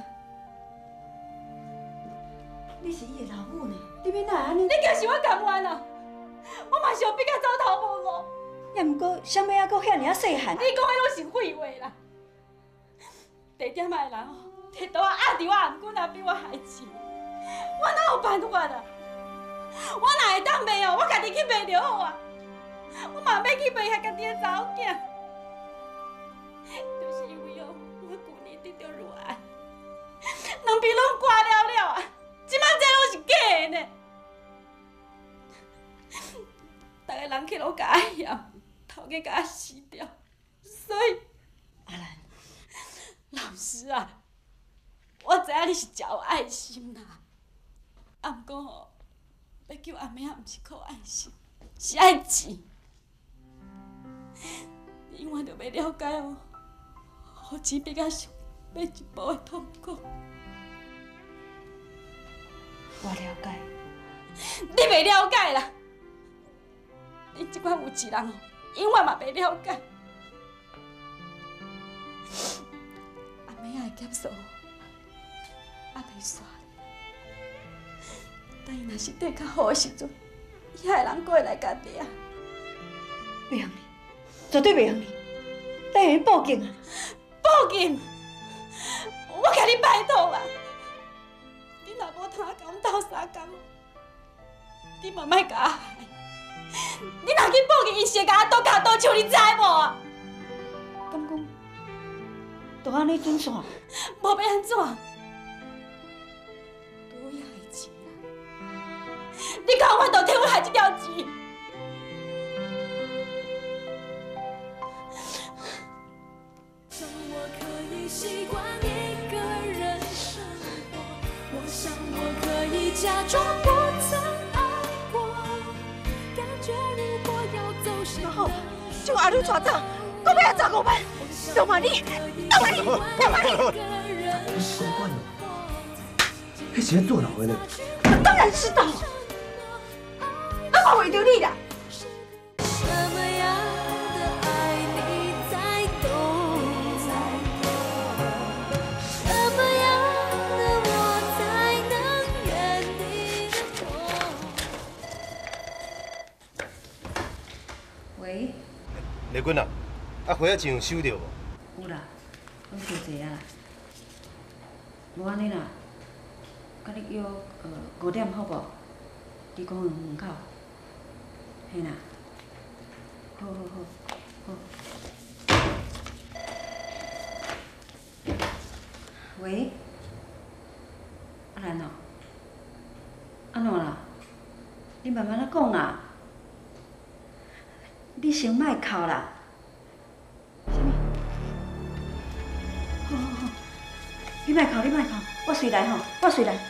Speaker 11: 你是伊的老母呢？
Speaker 12: 你要哪安尼？你就是我甘愿啊！我嘛想变甲走投无路。
Speaker 11: 也毋过香妹还阁遐尔啊细汉。
Speaker 12: 你讲的拢是废话啦！地点仔的人吼，摕刀啊压伫我颔骨，也比我还深。我哪有办法啊？我哪会当卖哦？我家己去卖就好啊！我嘛要去卖遐家己的查某囝，就是因为哦，我旧年得到乳癌，两边拢挂了了啊！即摆这拢是假的呢！逐个人去拢甲我嫌，头家甲我死掉，所以
Speaker 11: 阿兰，
Speaker 12: 老师啊，我知影你是真有爱心啦，啊，毋过吼，要救阿妹仔毋是靠爱心，是爱钱。你永远着要了解哦，互钱比较上每一步的痛苦。
Speaker 11: 我了解。
Speaker 12: 你袂了解啦！你即款有钱人哦，永远嘛袂了解。阿妹仔的劫数还袂煞咧，等伊若是底较好的时阵，遐个人过来甲掠。
Speaker 11: 袂用哩，绝对袂用哩！等下报警啊！
Speaker 12: 报警！我甲你拜托啦！你若无通甲阮斗相共，你嘛莫甲我害。你若去报警，伊是会甲我倒脚倒手，你知无啊？
Speaker 11: 敢讲，就安尼准线？
Speaker 12: 无要安怎？多要的钱啊！你讲我都替我害这条钱。
Speaker 1: 我可以习惯一个人生活，我想我可以假装不曾爱过，感觉如果要走谁
Speaker 11: 然后就阿鲁抓走，我不要找五万，都嘛你，都嘛你，都嘛你！
Speaker 3: 你习惯了吗？那是在做老的呢。
Speaker 11: 我当然知道，我为着你啦。
Speaker 1: 什么样的爱你才懂？什么样的我才能圆你的梦？
Speaker 10: 喂，
Speaker 3: 丽君啊，啊花仔钱有收到无？
Speaker 10: 有啦，拢收济啊啦。无安尼啦，甲你约呃五点好无？伫公园门口。嘿啦，好好好，好。喂，阿兰哦，安怎啦？你慢慢仔讲啦。你先莫哭啦。什么？好好好，你莫哭，你莫哭，我随来吼，我随来。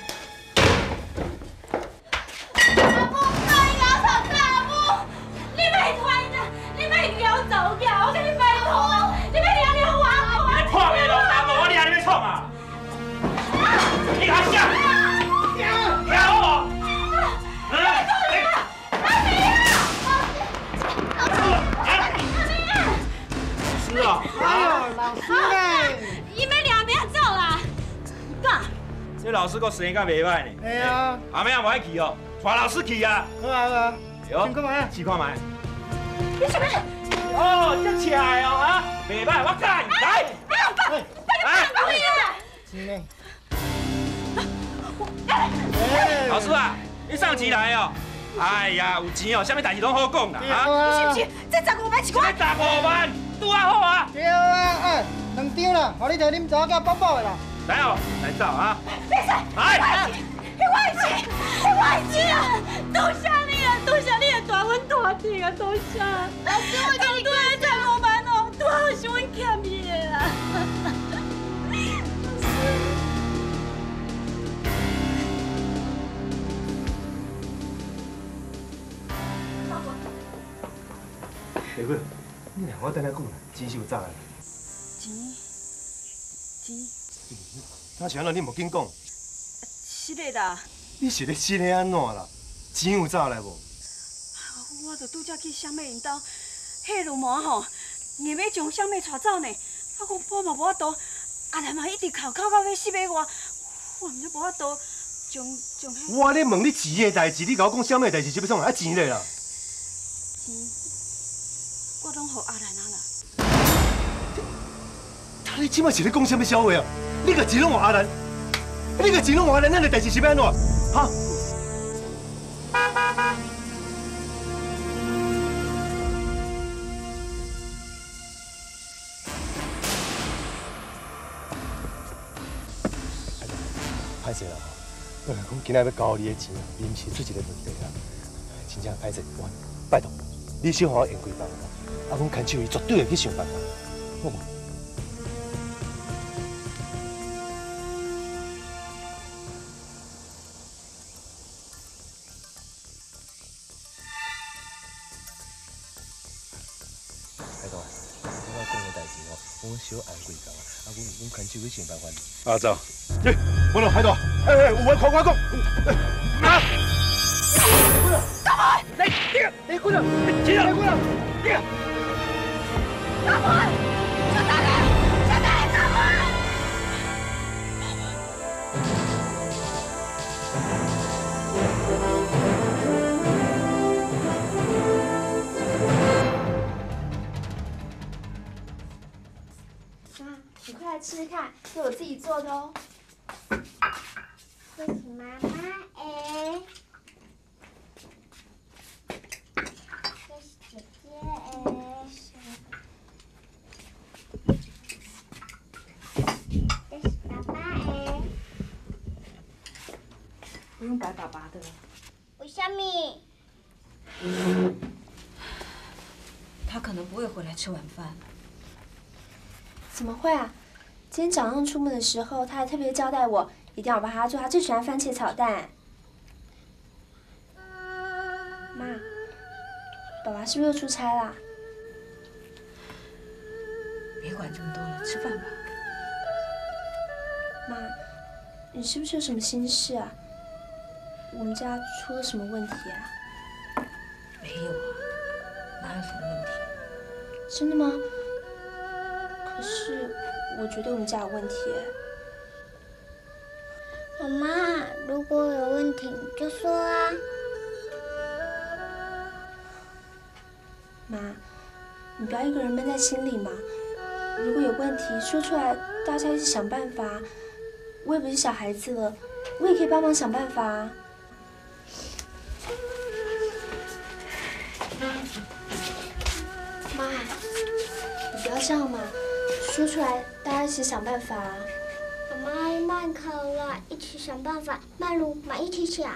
Speaker 15: 这老师阁生甲袂歹呢。
Speaker 17: 哎啊，
Speaker 15: 后尾也无爱去哦，带老师去啊。
Speaker 17: 好啊好啊，
Speaker 15: 哟，
Speaker 17: 先看卖啊，
Speaker 15: 试看卖。
Speaker 11: 你什么？
Speaker 15: 哦，这车的哦哈，袂歹，我教你来。
Speaker 11: 不要放，快点放回来！
Speaker 17: 真的。
Speaker 15: 老师啊，你送钱来哦。哎呀，有钱哦，啥物代志拢好讲啦，哈。
Speaker 11: 你信不信？这十五万一块。
Speaker 15: 这十五万，拄啊好啊。
Speaker 17: 对啊，哎，两张啦，互你着啉查某囝饱饱的啦。
Speaker 15: 来哦，来走啊！
Speaker 11: 别使，
Speaker 15: 来，
Speaker 11: 我钱，我钱啊！多谢你啊，多谢你啊，大阮大弟啊，多谢。老师，我给你多十五万哦，多好是阮欠伊的啊。
Speaker 3: 丽君，你俩我等下讲啦，钱是有找来。
Speaker 12: 钱，钱。
Speaker 3: 那像安怎你无紧讲？
Speaker 12: 是的啦。
Speaker 3: 你是咧失咧安怎啦？钱有找来无？
Speaker 12: 我著拄则去小妹因兜，迄路麻吼，硬要将小妹带走呢。啊，我我嘛无法度，阿兰嘛一直哭，哭到要死要活，我毋知无法度将将迄。
Speaker 3: 我咧问你钱的代志，你甲我讲小妹的代志，是要创啊钱咧啦？
Speaker 12: 钱，我拢互阿兰啊啦。
Speaker 3: 你即摆是咧讲什么笑话啊？你甲钱拢换阿兰，你甲钱拢换阿兰，咱的代志是要安怎？哈？歹势啦吼，我来讲今仔要交你的钱，临时出一个问题啦，真正歹势，我拜托，你小可用几万啦，啊，阮牵手伊绝对会去想办法，好无？海东，我讲个代志吼，我小按几工啊，啊，阮阮牵手去想办法。阿走。哎，我来海东，哎哎，有话看我讲。啊！
Speaker 11: 大妹，
Speaker 3: 来，爹，你滚啊！起来，滚啊！爹。
Speaker 11: 大妹，小大人，小大人，大妹。
Speaker 5: 妈，你快来吃吃看，是我自己做的哦。
Speaker 4: 谢谢妈妈哎，谢谢姐姐哎，谢谢爸爸哎。
Speaker 10: 不用白爸爸的了。
Speaker 4: 为什么？
Speaker 10: 他可能不会回来吃晚饭。
Speaker 5: 怎么会啊？今天早上出门的时候，他还特别交代我，一定要帮他做他最喜欢番茄炒蛋。妈，爸爸是不是又出差啦？
Speaker 10: 别管这么多了，吃饭吧。
Speaker 5: 妈，你是不是有什么心事啊？我们家出了什么问题啊？
Speaker 10: 没有啊，哪有什么问题？
Speaker 5: 真的吗？可是我觉得我们家有问题。
Speaker 4: 妈妈，如果有问题你就说啊。
Speaker 5: 妈，你不要一个人闷在心里嘛。如果有问题说出来，大家一起想办法。我也不是小孩子了，我也可以帮忙想办法啊。妈，你不要这样嘛，说出来大家一起想办法啊。
Speaker 4: 妈妈慢口了，一起想办法。曼如，我们一起想。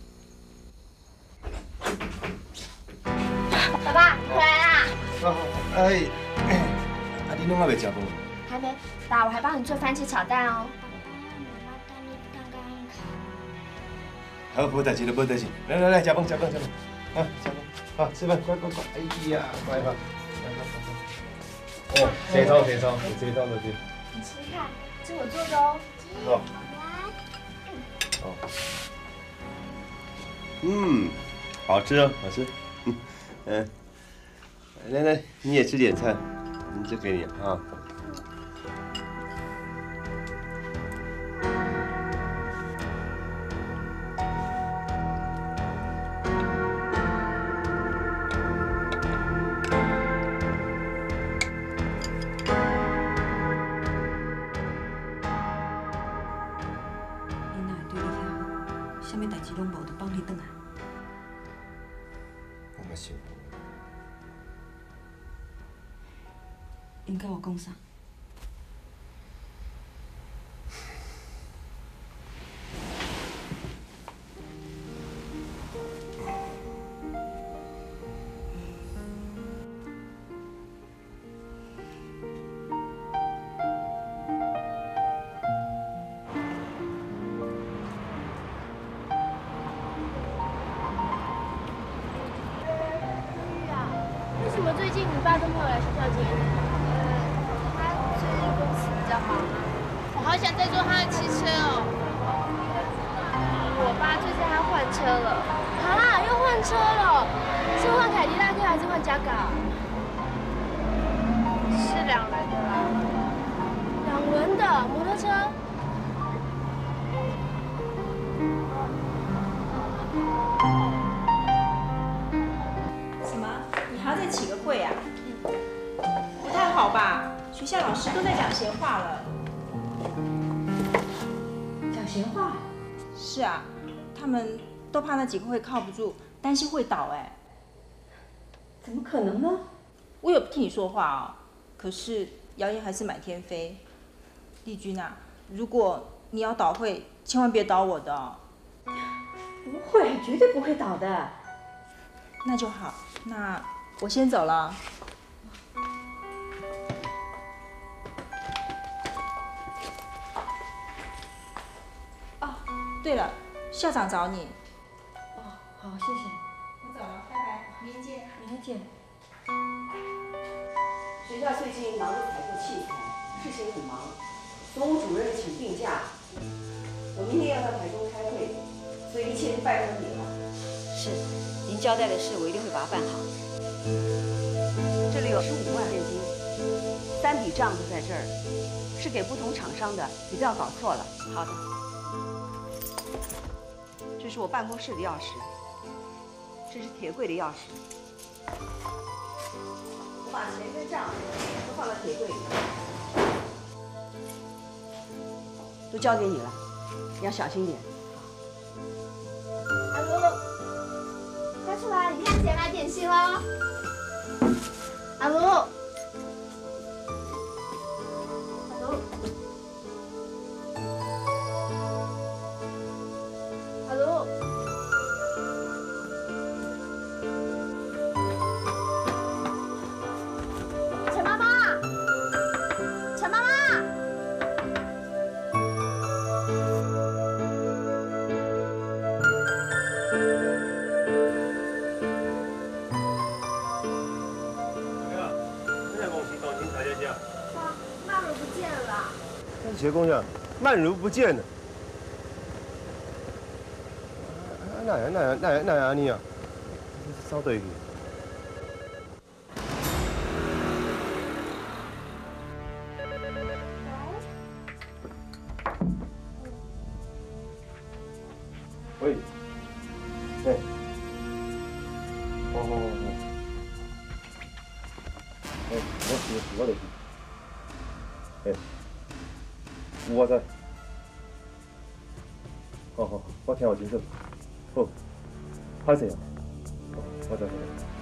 Speaker 5: 爸爸，你回来啦！
Speaker 3: 啊，哎，啊，你拢还未食饭？
Speaker 5: 还没，爸，我还帮你做番茄炒蛋哦。
Speaker 3: 好，无代志了，无代志。来来来，食饭，食饭，食饭。啊，食饭，好，吃饭，快快快！哎呀，快吧，快快快快！哦，谁炒谁炒，谁炒的去。
Speaker 5: 你吃吃看，这是我做的哦。
Speaker 3: 好。哦。嗯，好吃哦，好吃。嗯嗯，来来，你也吃点菜，你这给你啊。
Speaker 10: 啥物代志拢无，就放你转来。
Speaker 3: 我嘛想过。
Speaker 10: 因甲我讲啥？
Speaker 5: 为什么最近你爸都没有来学校接你？呃，他最近公司比较忙啊。
Speaker 18: 我好想再坐他的汽车哦。
Speaker 5: 我爸最近他换车了，啊，又换车了，是换凯迪拉克还是换嘉嘎？是两轮的啦。两轮的摩托车。
Speaker 16: 什么？你还要再起个会啊？不太好吧？学校老师都在讲闲话了。
Speaker 10: 讲闲话？
Speaker 16: 是啊，他们都怕那几个会靠不住，担心会倒哎。
Speaker 10: 怎么可能呢？
Speaker 16: 我有替你说话哦，可是谣言还是满天飞。丽君啊，如果你要倒会，千万别倒我的哦。
Speaker 10: 不会，绝对不会倒的。
Speaker 16: 那就好，那我先走了。哦，对了，校长找你。
Speaker 10: 哦，好，谢谢。
Speaker 16: 我走了，拜拜，明天见。
Speaker 10: 明天见。
Speaker 8: 学校最近忙着采购器材，事情很忙。总务主任请病假，我明天要到台中开会，所以一切都拜托你了。
Speaker 10: 是，您交代的事我一定会把它办好。
Speaker 8: 这里有十五万现金，三笔账都在这儿，是给不同厂商的，你不要搞错了。
Speaker 10: 好的。
Speaker 8: 这是我办公室的钥匙，这是铁柜的钥匙。我把钱跟账都放到铁柜里，都交给你了，你要小心点。
Speaker 5: 阿如，快出来，你看谁买点心喽？阿如，阿如，阿如。
Speaker 3: 谁讲啥？曼如不见了。哪样哪样哪样哪样你啊？稍等一下。喂。哎。好好好好。哎，我是我就是。哎。 我知，好好，我听有清楚。好，歹势啊。我知我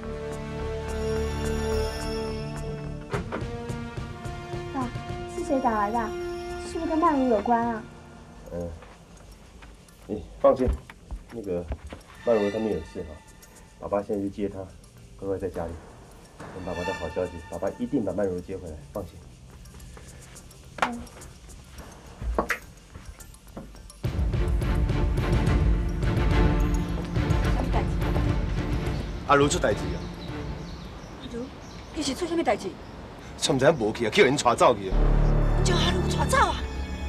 Speaker 5: 知。爸，是谁打来的？是不是跟曼如有关啊？
Speaker 3: 嗯，你放心，那个曼如他们有事哈，爸爸现在去接她，乖乖在家里，等爸爸的好消息，爸爸一定把曼如接回来，放心。
Speaker 5: 嗯。
Speaker 3: 阿如出代志啊！
Speaker 10: 阿如，你是出什么代志？
Speaker 3: 从前无去啊，叫人带走去啊！
Speaker 10: 叫阿如带走啊？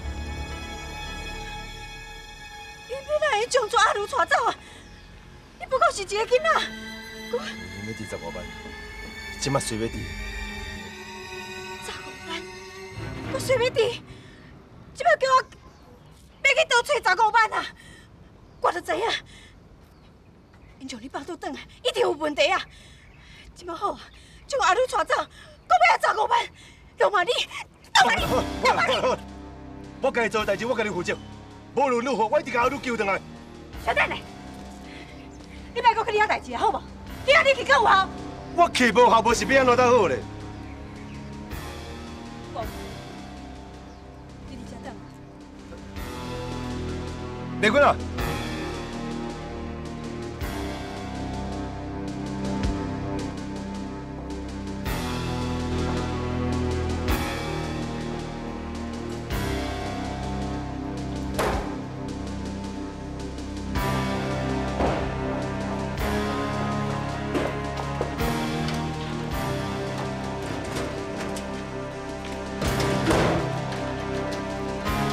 Speaker 10: 你要哪会将做阿如带走啊？你不过是一个囡仔，我
Speaker 3: 你要二十五万，即马随便滴。
Speaker 10: 十五万，我随便滴，即马叫我要去倒找十五万啊！我就知影。 因将你爸倒转来，一定有问题啊！即摆好啊，将阿如带走，我要十五万，罗马你，罗马你，罗马你！
Speaker 3: 我家己做代志，我家己负责。无论如何，我一定把阿如救回来。
Speaker 10: 小等下，你别搁去惹代志好无？你啊，你去较有效。
Speaker 3: 我去无效，无是要安怎才好咧？
Speaker 10: 你伫遮等。
Speaker 3: 美君啊！
Speaker 10: 阿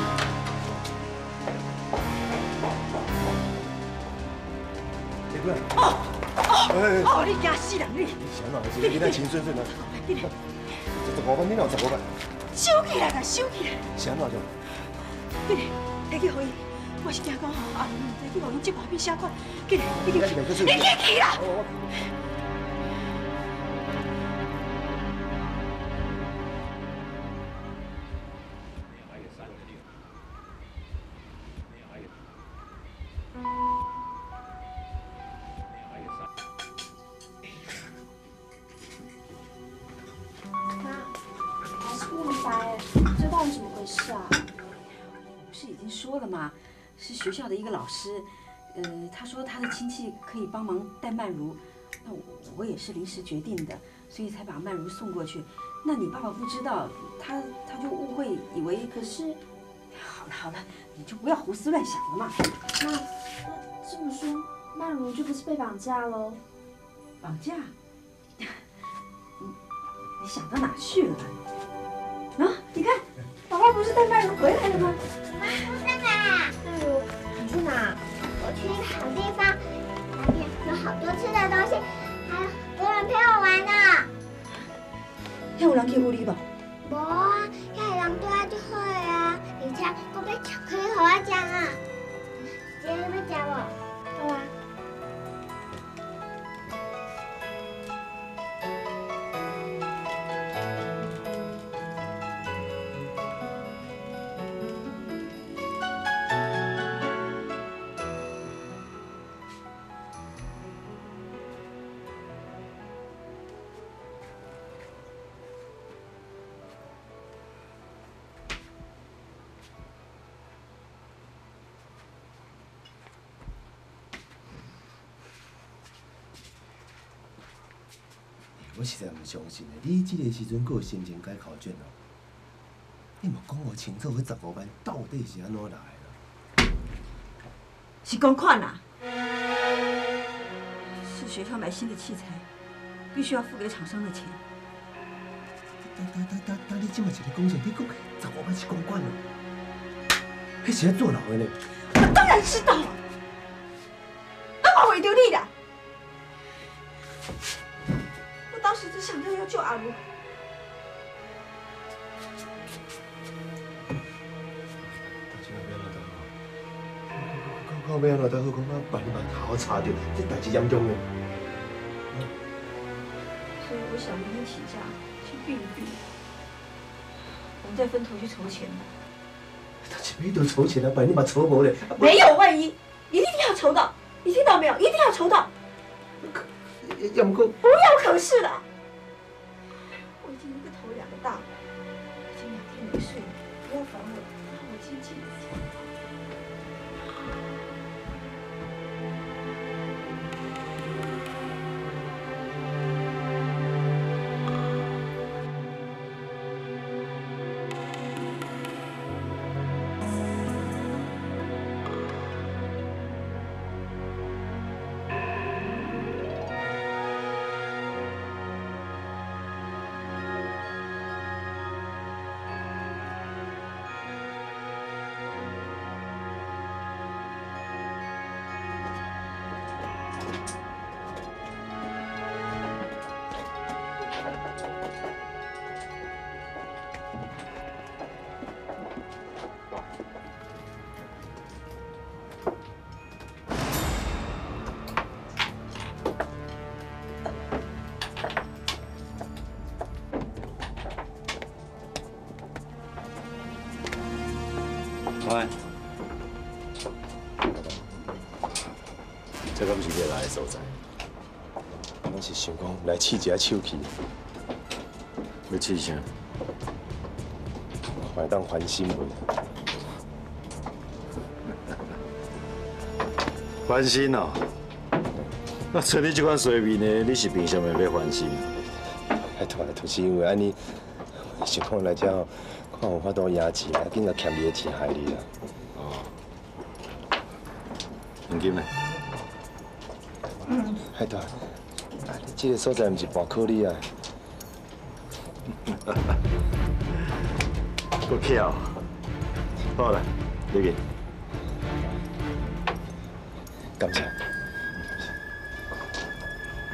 Speaker 6: 哦，你惊死人你！
Speaker 3: 啥哪是你那清顺顺啊？
Speaker 6: 进来，
Speaker 3: 十五万，你哪有十五万？
Speaker 6: 收起来啦，收起来！
Speaker 3: 啥哪种？
Speaker 6: 进来，摕去互伊。我是惊讲吼，啊，唔知去互因即外面写款。进来，你去，你去去啦！
Speaker 10: 说了嘛，是学校的一个老师，呃，他说他的亲戚可以帮忙带曼如，那我我也是临时决定的，所以才把曼如送过去。那你爸爸不知道，他他就误会以为，可是，好了好了，你就不要胡思乱想了嘛。
Speaker 5: 那那这么说，曼如就不是被绑架喽？
Speaker 10: 绑架？你你想到哪去了？啊，你看，爸爸不是带曼如回来了吗？
Speaker 4: 在哪？曼如，你去哪？我去一个好地方，那边有好多吃的东西，还有很多人陪我玩呢。
Speaker 10: 遐有人去有你无？
Speaker 4: 无啊，遐人对我就好啊，而且我买巧克力给我吃啊。姐，你要吃无？好啊。
Speaker 3: 我实在唔相信的，你这个时阵还有心情改考卷哦？你莫讲我清楚，迄十五万到底是安怎来的？
Speaker 10: 是公款啦，是学校买新的器材，必须要付给厂商的钱。
Speaker 3: 等等等等等，你即马是咧讲啥？你讲十五万是公款哦？迄是咧做老的呢？
Speaker 10: 我当然知道了，那我为着你啦。 当时只想到要救阿如，
Speaker 3: 我要哪得好，我把你把头查掉，这代志严重的。
Speaker 10: 所以我想明天请假去避一避，我们再分头去筹钱。
Speaker 3: 但是没得筹钱啊，把你把筹无嘞。
Speaker 10: 没有万一，一定要筹到，你听到没有？一定要筹到。
Speaker 3: 要不过
Speaker 10: 不要可是了，我已经一个头两个大了，已经两天没睡了，不要烦我，让我静静的想。
Speaker 19: 喂，这敢不是你来的所在？
Speaker 3: 我是想讲来试一下手气，
Speaker 19: 要试啥？
Speaker 3: 看当翻新闻。
Speaker 19: 翻新哦？那像你这款衰面呢，你是凭什么要翻新？
Speaker 3: 哎，对，就是因为安尼，想讲来遮吼。 看有法度赢钱，啊，紧甲欠你的钱害你啦。
Speaker 19: 哦，现金呢？
Speaker 3: 嗯，海大，啊，你这个所在毋是博科里啊？
Speaker 19: 够巧。好了，入去。
Speaker 3: 感谢。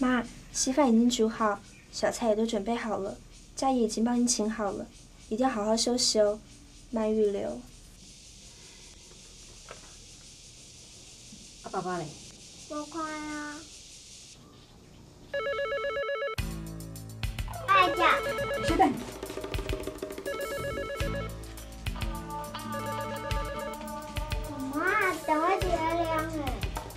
Speaker 5: 妈，稀饭已经煮好，小菜也都准备好了，家也已经帮您请好了，一定要好好休息哦。慢预留。
Speaker 10: 啊，爸爸嘞？
Speaker 4: 我看啊。爱讲。
Speaker 10: 稍等。
Speaker 4: 妈，等我姐亮哎。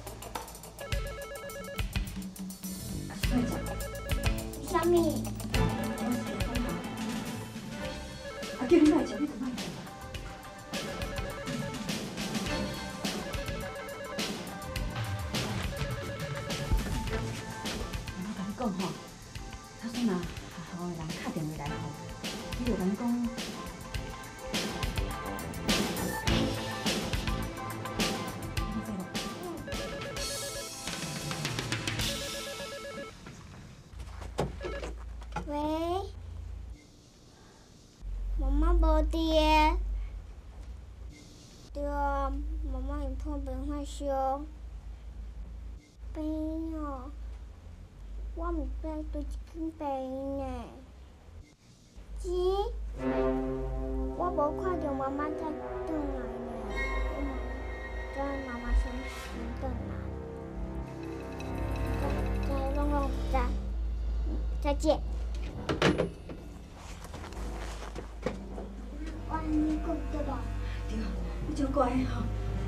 Speaker 4: 什么？
Speaker 10: 啊，叫你莫食，你就莫食。我甲你讲吼，他说若学校的人打电话来吼，你就甲伊讲。
Speaker 4: 喂，妈妈无伫。对啊，妈妈因破病发烧。病哦，我毋知倒一间病呢。钱，我无看到妈妈才转来呢。我叫妈妈先先转来。再拢拢再再见。我安尼讲对吧？
Speaker 10: 对，你真乖吼。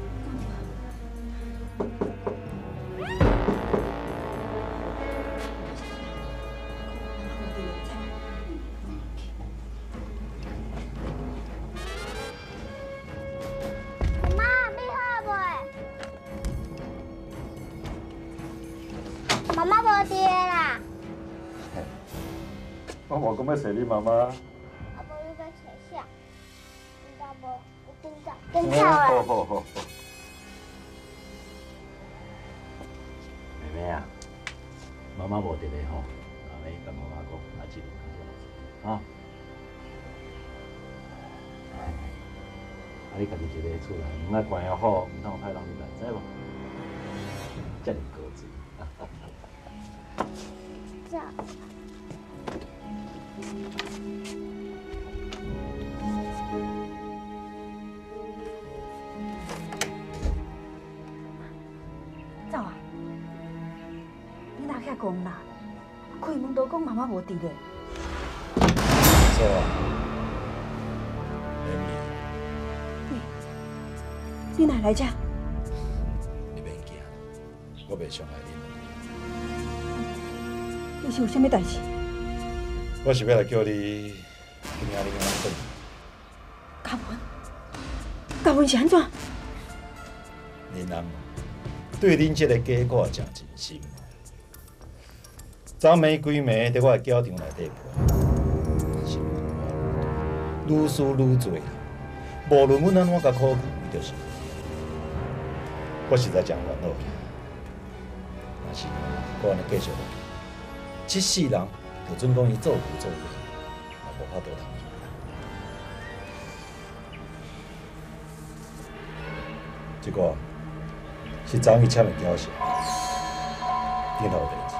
Speaker 4: 妈，你好未？妈妈无伫啦。
Speaker 19: 我无讲要找你妈妈。
Speaker 4: 啊，无你要找啥？应该无，有跟走，跟走啊。
Speaker 19: 好好好好。妹妹啊，妈妈无伫咧吼，啊，你甲妈妈讲，啊，一路啊，啊，你家己一个厝内，门仔关了好，唔通歹人入来，知无？遮尔高子。
Speaker 4: 走。
Speaker 10: 走啊！你哪遐讲啦？开门都讲妈妈无伫咧。
Speaker 19: 走啊！
Speaker 10: 你哪来遮？
Speaker 19: 你免惊，我袂伤害你。
Speaker 10: 你是有啥物代志？
Speaker 19: 我是要来叫你去领你安顿。
Speaker 10: 嘉文，嘉文是安怎？
Speaker 19: 恁翁对恁这个假挂真真心，昨暝规暝伫我的教场内底陪，是愈思愈多啦。无论阮安怎甲苦劝，伊就是。我实在真烦恼啦。若是我安尼继续落去，一世人就准讲伊做父做母，也无法度通做。这个是昨伊签的条件，顶头有代志。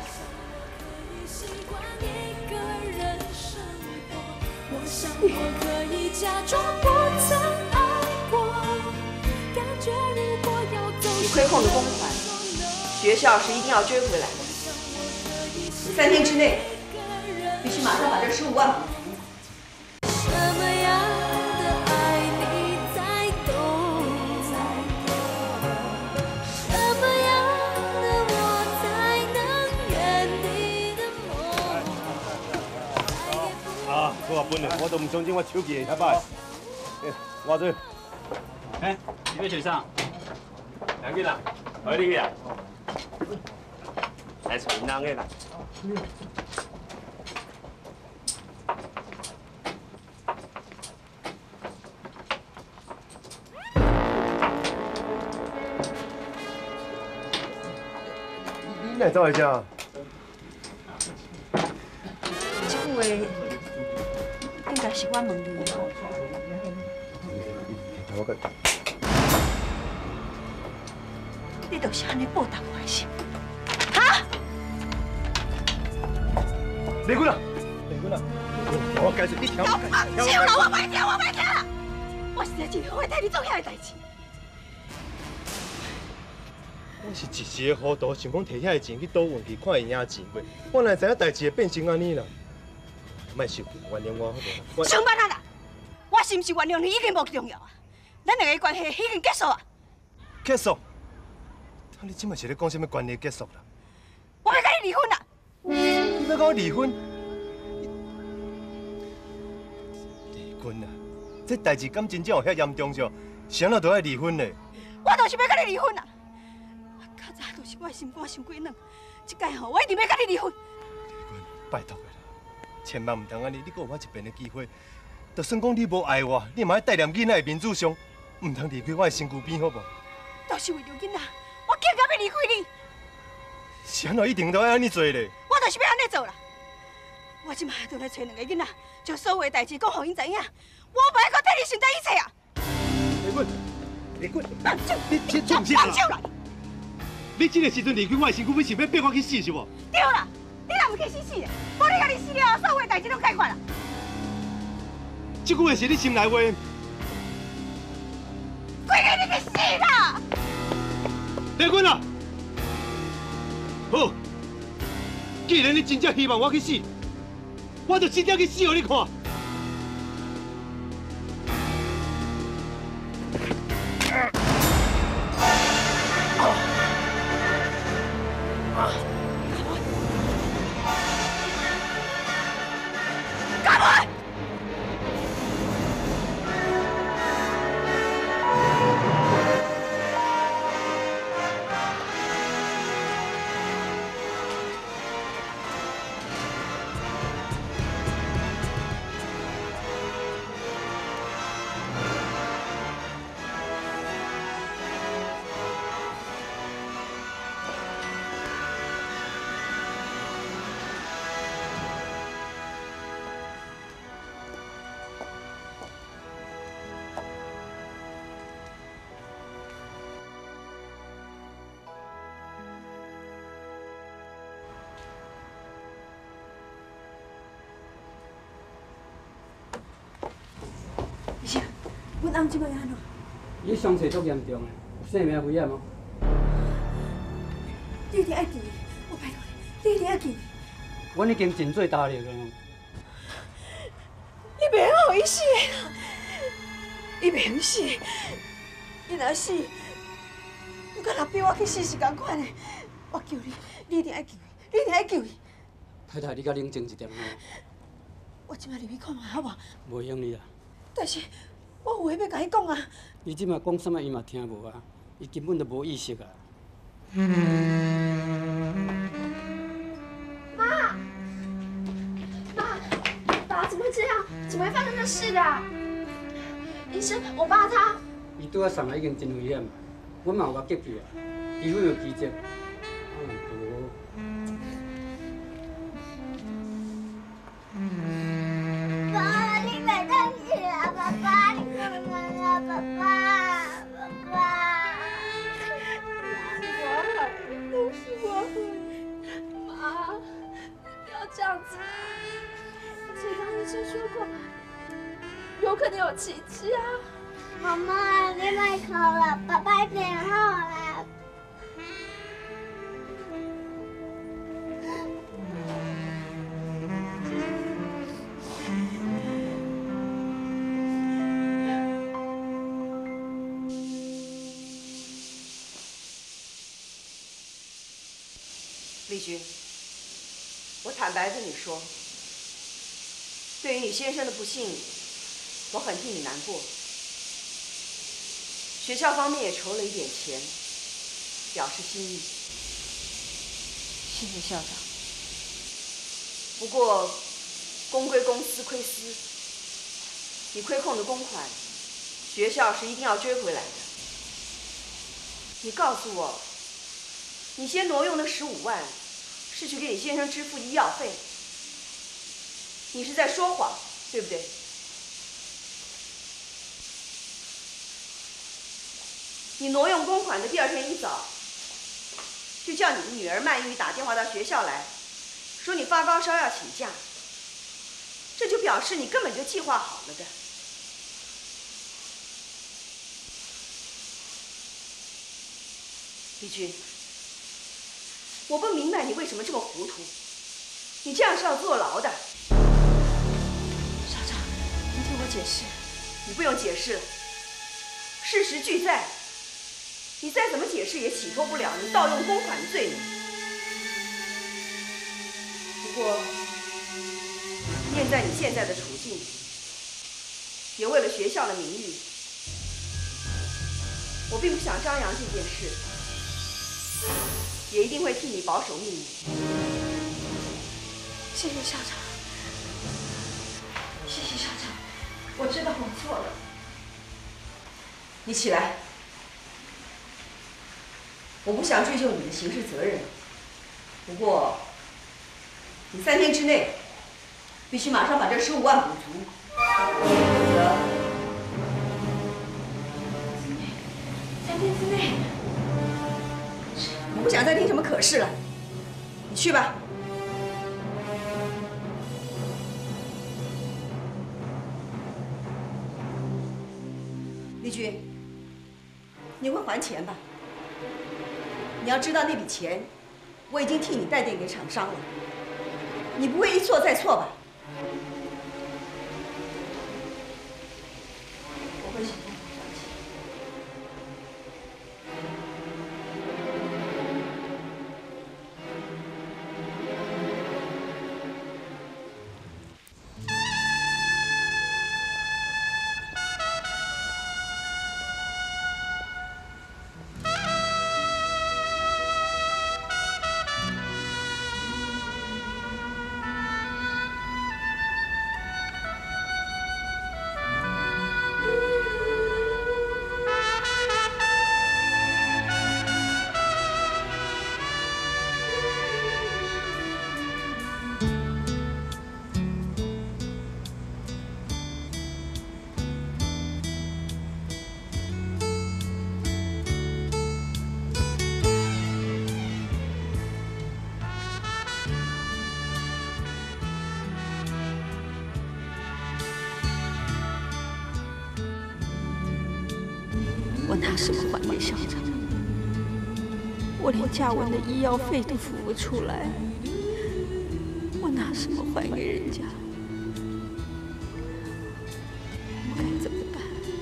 Speaker 8: 你亏空的公款，学校是一定要追回来的。三天之内，必须马上把这十五万补足。
Speaker 1: 什么样的爱你才懂？什么样的我才能圆你的梦？
Speaker 3: 啊，我本来我都唔相信我手机会遐歹。我这，
Speaker 15: 哎，你要水上？两个啦，快点去啊！来找人个啦。
Speaker 3: 你来做一下。
Speaker 10: 这句话应该是我问你的。
Speaker 3: 我个。
Speaker 10: 你就是安尼报答我的心，哈？
Speaker 3: 离婚啊！离婚啊！我解释，你听我解释。
Speaker 12: 笑啦！我袂听，我袂听啦！我实在真后悔替你做遐个代志。
Speaker 3: 我是一时的糊涂，想讲摕遐个钱去赌运气，看会赢钱袂？我哪知影代志会变成安尼啦？莫受气，原谅我好无？我
Speaker 12: 上班啊啦！我是毋是原谅你已经无重要啊？咱两个关系已经结束啊！
Speaker 3: 结束？你即摆是咧讲什么关系结束啦？
Speaker 12: 我要跟你离婚啦！
Speaker 3: 你要跟我离婚？离婚啊！这代志敢真正有遐严重上？谁人都要离婚呢？
Speaker 12: 我就是要跟你离婚啦！较早就是我的心肝伤过软，这届吼我一定要跟你离婚。
Speaker 3: 离婚，拜托的啦，千万唔通安尼！你给我一遍的机会，就算讲你无爱我，你嘛要带念囡仔的面子上，唔通离开我的身躯边，好无？
Speaker 12: 都是为了囡仔，我竟然要离开你！
Speaker 3: 是安怎一定都要安尼做咧？
Speaker 12: 我就是要安尼做啦！我即马就来找两个囡仔，将所有的代志讲互因知影，我不要搁替你承担一切啊！
Speaker 3: 离婚，离婚！
Speaker 12: 放手！
Speaker 3: 你这做唔是啦？
Speaker 12: 放手啦！
Speaker 3: 你这个时阵离开我的身躯，你是要逼我去死是无？
Speaker 12: 对啦，你若唔去死死的，无你家己死了后，所有的代志拢解决啦。
Speaker 3: 这句话是你心内话。
Speaker 12: 鬼个你去死啦！
Speaker 3: 离婚啦！好，既然你真正希望我去死，我就真正去死互你看。
Speaker 12: 干嘛？阮翁即摆安怎？
Speaker 20: 伊伤势足严重的，有生命危险哦。
Speaker 12: 你一定爱救伊，我拜托你，你一定要救伊。
Speaker 20: 阮已经尽最大力了。
Speaker 12: 你袂好伊死的啦，伊袂用死，伊若死，你敢若逼我去死是共款的。我求你，你一定爱救伊，你一定爱救伊。
Speaker 20: 太太，你较冷静一点哦。
Speaker 12: 我即摆入去看看好无？
Speaker 20: 袂用你啦。
Speaker 12: 但是。我有话要甲伊讲啊！
Speaker 20: 你即马讲什么，伊嘛听无啊？伊根本就无意识啊！
Speaker 14: 妈，妈，爸怎么会这样？怎么会发生这事的？医生，我爸他……
Speaker 20: 伊拄仔送来已经真危险，阮嘛有甲急救啊，除非有奇迹。啊，无。
Speaker 4: 爸，你别生气了，爸爸。爸爸，爸爸，
Speaker 14: 我害，都是我害。妈，不要这样子。健康医生说过，有可能有奇迹啊。
Speaker 4: 妈妈，你别哭了，爸爸变好了。
Speaker 8: 丽君，我坦白跟你说，对于你先生的不幸，我很替你难过。学校方面也筹了一点钱，表示心意。
Speaker 16: 谢谢校长。
Speaker 8: 不过，公归公，私归私，你亏空的公款，学校是一定要追回来的。你告诉我，你先挪用的十五万。是去给你先生支付医药费，你是在说谎，对不对？你挪用公款的第二天一早，就叫你的女儿曼玉打电话到学校来， 说你发高烧要请假，这就表示你根本就计划好了的。李军，我不明白你为什么这么糊涂，你这样是要坐牢的。
Speaker 6: 校长，您听我解释。
Speaker 8: 你不用解释了，事实俱在。你再怎么解释也洗脱不了你盗用公款的罪名。不过，念在你现在的处境，也为了学校的名誉，我并不想张扬这件事，也一定会替你保守秘密。
Speaker 6: 谢谢校长，谢谢校长，我知道我错了。
Speaker 8: 你起来。我不想追究你的刑事责任，不过，你三天之内必须马上把这十五万补足，否则，
Speaker 6: 三天之内，
Speaker 8: 我不想再听什么可是了，你去吧。丽君，你会还钱吧？你要知道那笔钱，我已经替你带电给厂商了。你不会一错再错吧？我会想办法还钱。
Speaker 6: 我拿什么还给校长？我连嘉文的医药费都付不出来，我拿什么还给人家？我该怎么办？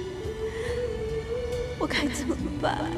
Speaker 6: 我该怎么办？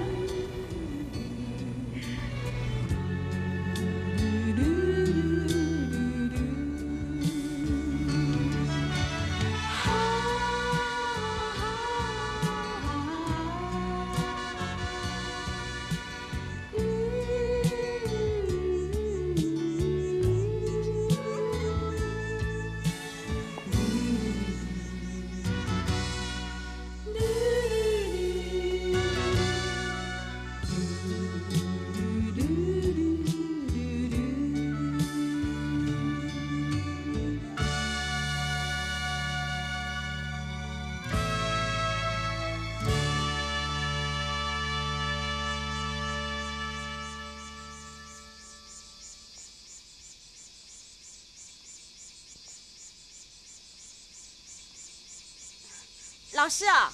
Speaker 11: 老师啊，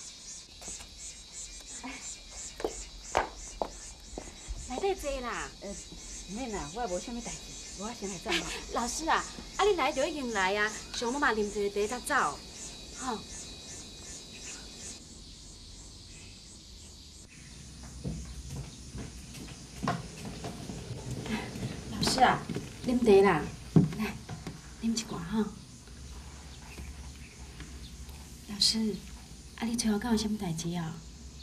Speaker 11: 来得坐啦。
Speaker 10: 呃，免啦，我也无啥物代志，我先来走嘛。
Speaker 11: 老师啊，啊你来就已经来啊，上妈妈啉一个茶才走，吼。老师啊，啉茶啦，来，啉一罐吼。老师。啊！你找我敢有啥物代志啊？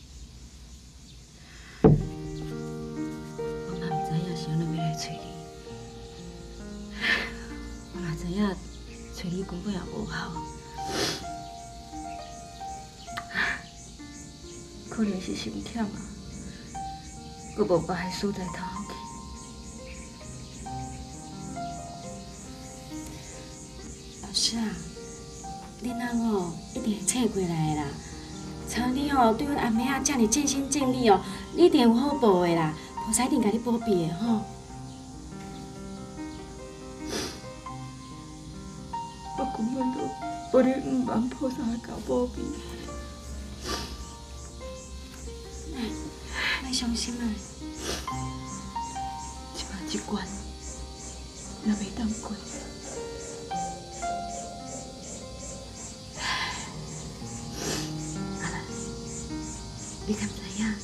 Speaker 10: 我嘛毋知影是安怎要来找你，我嘛知影找你根本也无效，可能是心忝啊，阁无别个所在通好去。
Speaker 11: 老师啊，恁翁哦一定会醒过来的啦。像你哦，对阮阿妹啊，遮尔尽心尽力哦，你一定有好报的啦，菩萨一定甲你保庇的吼。
Speaker 6: 万菩萨来搞保庇。
Speaker 12: 莫伤心啊！
Speaker 6: 即摆这关，若袂当过，阿兰，你敢知影？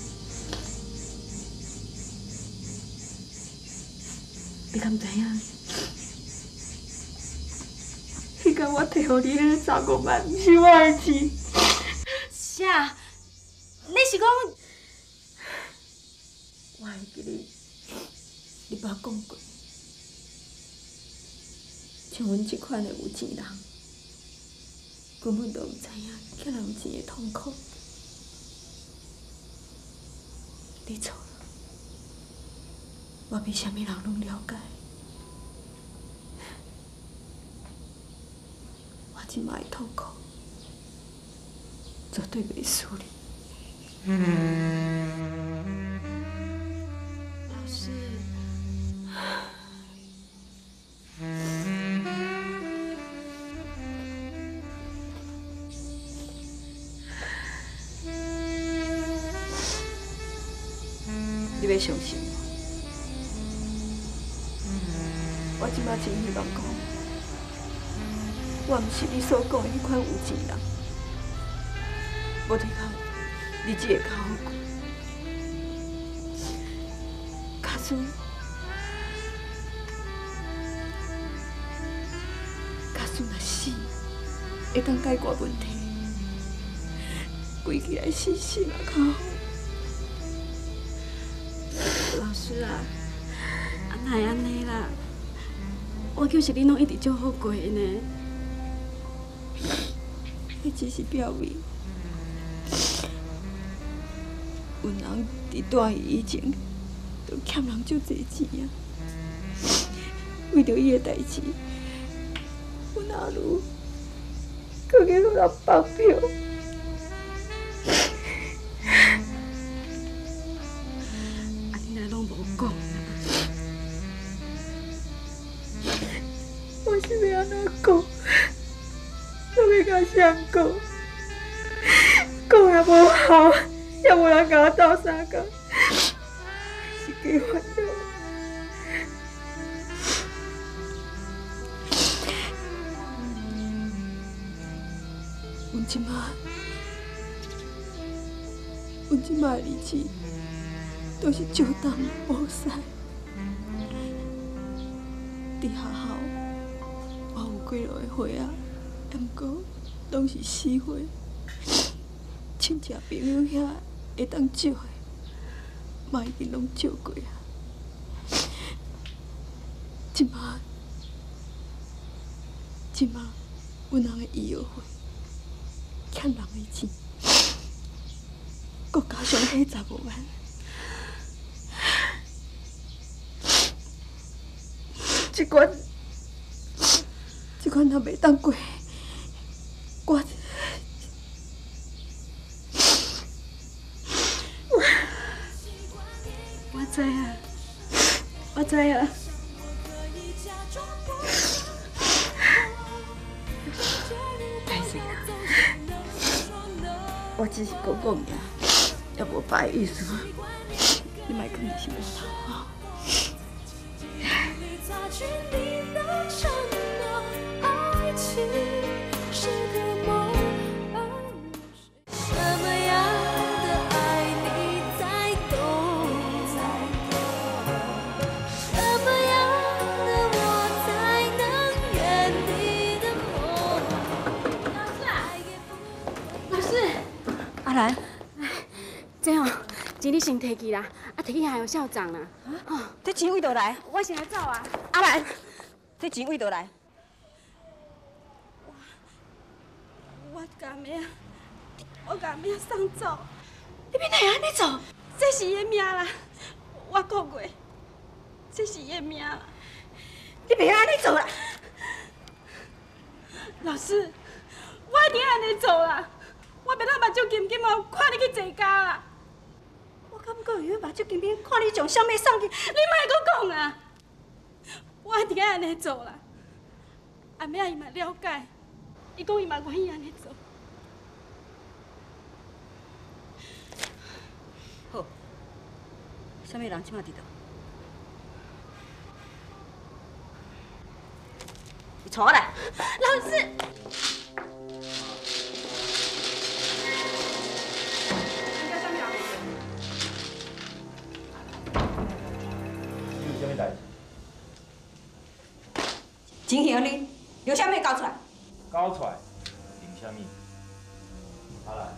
Speaker 6: 你敢知影？迄个我摕互你迄十五万，毋是我的钱。
Speaker 12: 啥？你是讲？
Speaker 6: 我会记你，你爸讲过，像阮即款的有钱人，根本都毋知影欠人钱的痛苦。你错了，我比啥物人拢了解。我即摆的痛苦，绝对袂输你。
Speaker 12: 老师，
Speaker 6: 你要相信我，我即摆真希望讲，我毋是你所讲的迄款有钱人，无得靠你这个脚好过。卡苏，卡苏若死，会当解决问题，规起来死死嘛较好。
Speaker 12: 老师啊，啊哪会安尼啦？我就是你拢一直照好过呢。
Speaker 6: 迄只是表面。阮人伫大义以前，就欠人足侪钱啊。为着伊个代志，阮阿奴搁去互人放票。
Speaker 12: 啊，你若拢无讲，
Speaker 6: 我是要安怎讲？我要甲谁讲？讲也无效。也无人甲我斗相共，是计烦恼。阮即摆，阮即摆的日子都是照当无使。伫学校，我有几落个花啊，毋过拢是死花。亲戚朋友遐会当借的，嘛已经拢借过啊。即摆，即摆，阮人的医药费欠人的钱，搁加上迄十五万，即款，即款若袂当过，我。我知啊，我知啊。歹势啦，我只是讲讲尔，也无别的意思，你莫囥在心头吼。
Speaker 12: 阿兰，这哦，钱你先摕去啦，啊，摕去还有校长啦。
Speaker 8: 哦，这钱为倒来？
Speaker 12: 我先来走啊。
Speaker 8: 阿兰，这钱为倒来？
Speaker 12: 我甲命，我甲命送走。你变哪会安尼做？这是伊的命啦，我讲过，这是伊的命啦。
Speaker 8: 你别安尼做啦！
Speaker 12: 老师，我一定安尼做啦。我袂当目睭金金哦，看你去坐家啦。我敢讲伊目睭金金看你从啥物送去，你莫阁讲啦。我一定安尼做啦。阿明伊嘛了解， 伊讲伊嘛愿意安尼做。
Speaker 10: 好，什么人即马伫倒？你带我来。
Speaker 12: 老师。
Speaker 15: 什么代志？
Speaker 10: 真行你，刘小妹交出来。
Speaker 15: 交出来，领什么？阿兰，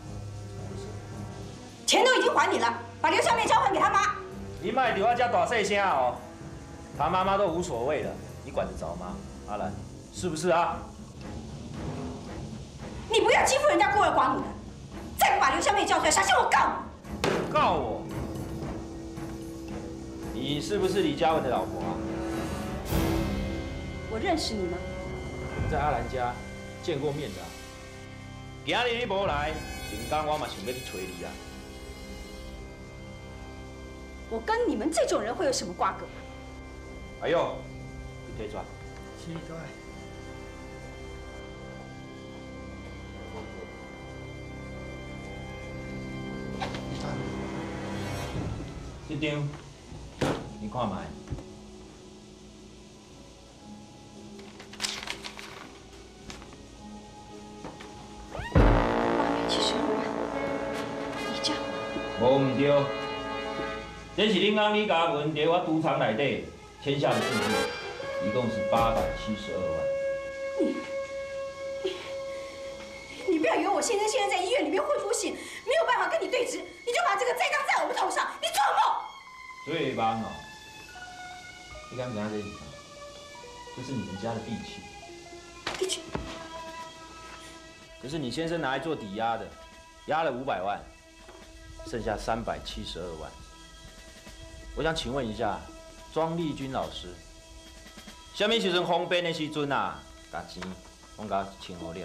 Speaker 10: 钱都已经还你了，把刘小妹交还给他妈。
Speaker 15: 你卖对我遮大细声哦，他妈妈都无所谓了，你管得着吗？阿兰，是不是啊？
Speaker 10: 你不要欺负人家孤儿寡母的，再不把刘小妹交出来，小心我告你。
Speaker 15: 告我？你是不是李嘉文的老婆啊？
Speaker 10: 我认识你吗？
Speaker 15: 我们在阿兰家见过面的、啊。今日你无来，林刚我嘛想要去找你啊。
Speaker 10: 我跟你们这种人会有什么瓜葛？
Speaker 15: 哎呦，你退转。
Speaker 17: 是对。
Speaker 15: 这张，你看卖。 无唔对，这是恁翁李嘉文在我赌场内底签下的字据，一共是八百七十二万。
Speaker 10: 你你你不要以为我先生现在在医院里面会呼吸，没有办法跟你对峙，你就把这个栽赃在我们头上，你做梦！
Speaker 15: 对吧？哦，你敢不敢这里？这是你们家的地契。
Speaker 10: 地契。
Speaker 15: 可是你先生拿来做抵押的，押了五百万。 剩下三百七十二万，我想请问一下庄丽君老师，什么时阵方便的时阵啊，把钱我甲请好了。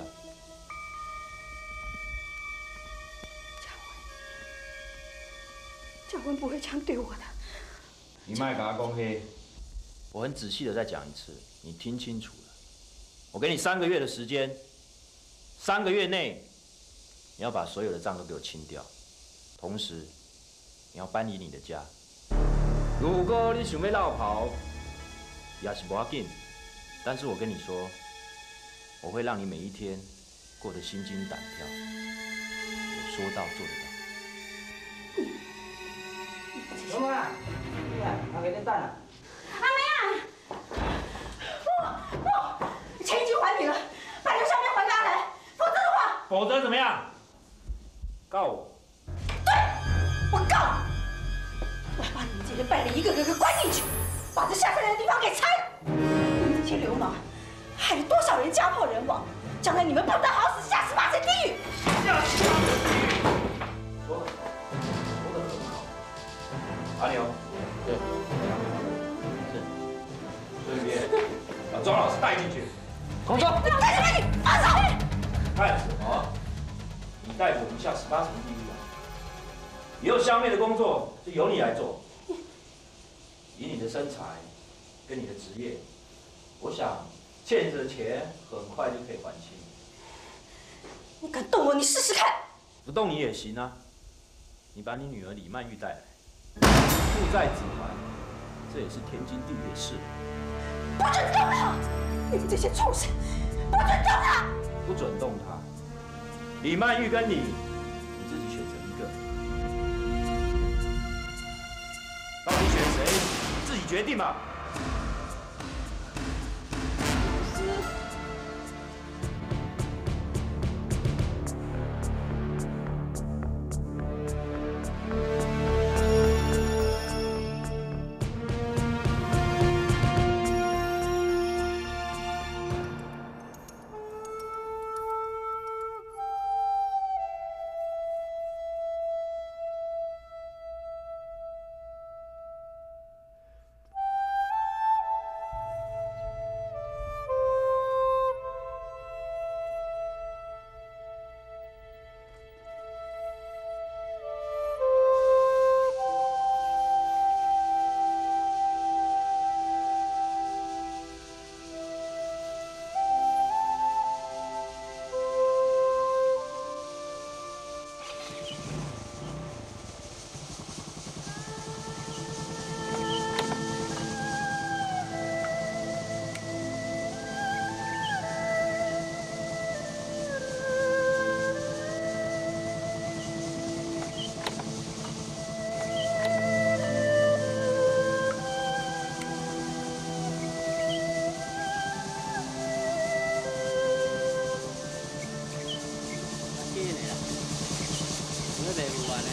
Speaker 10: 嘉文不会这样对我的。
Speaker 15: 你卖给他公黑，我很仔细的再讲一次，你听清楚了。我给你三个月的时间，三个月内你要把所有的账都给我清掉。 同时，你要搬离你的家。如果你想要绕跑，也是不要紧。但是我跟你说，我会让你每一天过得心惊胆跳。我说到做得到。
Speaker 17: 老妈，你啊，阿妹在等啊。
Speaker 10: 阿妹啊！不不，钱已经还你了，把刘小妹还给阿兰，否则的话……
Speaker 15: 否则怎么样？告我。
Speaker 10: 对，我告你！我要把你们这些败类一个个给关进去，把这下三滥的地方给拆了。你们这些流氓，害了多少人家破人亡，将来你们不得好死，下十八层地狱！
Speaker 15: 下十八层地狱！说得好，说得很好。阿牛，对，是，这边把庄老师带进去。空中，
Speaker 10: 带什么你？阿嫂！
Speaker 15: 干什么？你带我们下十八层地狱。 以后香妹的工作就由你来做。以你的身材跟你的职业，我想欠着钱很快就可以还清。
Speaker 10: 你敢动我，你试试看。
Speaker 15: 不动你也行啊。你把你女儿李曼玉带来，父债子还，这也是天经地义的事。
Speaker 10: 不准动她！你们这些畜生，不准动她！
Speaker 15: 不准动她。李曼玉跟你，你自己选择一个。 到底选谁，你自己决定吧。
Speaker 21: 你袂有安尼。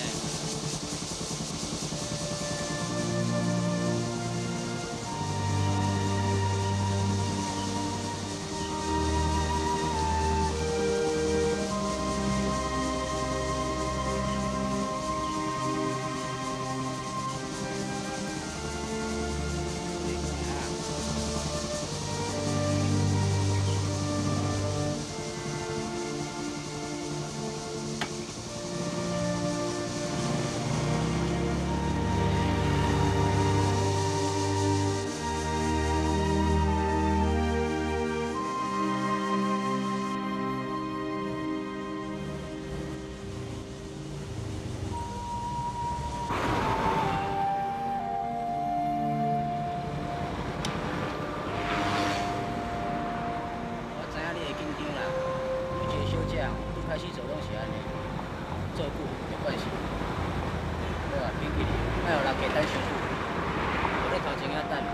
Speaker 21: 开始做拢是安尼，做久没关系。对吧？比起哩，莫互人家等伤久，坐咧头前遐等。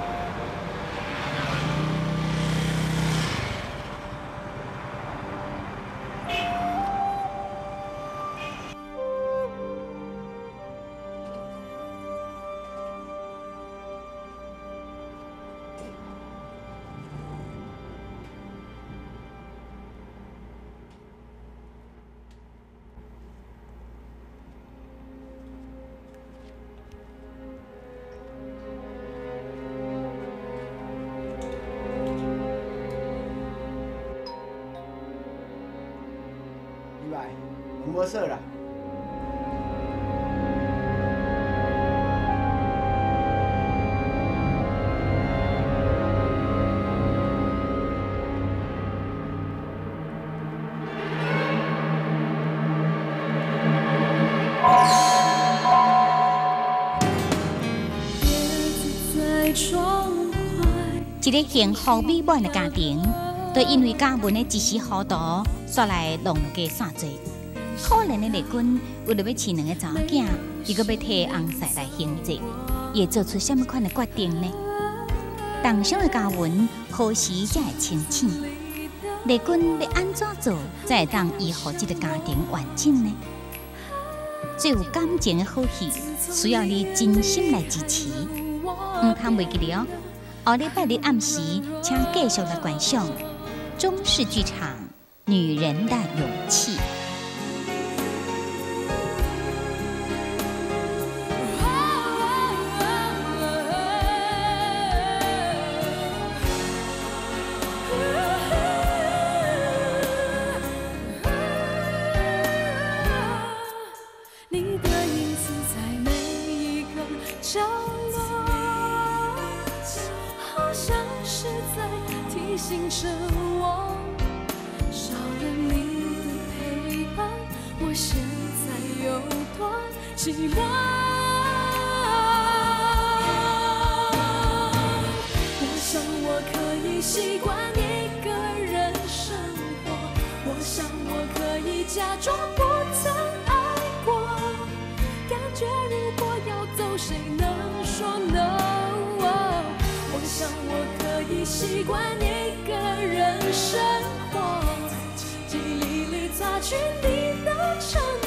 Speaker 17: 无说啦。
Speaker 2: 一个幸福美满的家庭，都因为家门的一时糊涂，煞来弄家散做。可怜的丽君为了要饲两个查某囝，伊阁要替翁婿来行责，伊会做出什么款的决定呢？重伤的家文何时才会清醒？丽君要安怎做，才会当医护这个家庭完整呢？最有感情的好戏，需要你真心来支持。唔通袂记哩哦！下礼拜日暗时，请继续来观赏中式剧场《女人的勇气》。
Speaker 1: 醒着我，少了你的陪伴，我现在有多寂寞。我想我可以习惯一个人生活，我想我可以假装不曾爱过，感觉如果要走，谁能说 no？ 我想我可以习惯一个人生活，记忆里擦去你的承诺。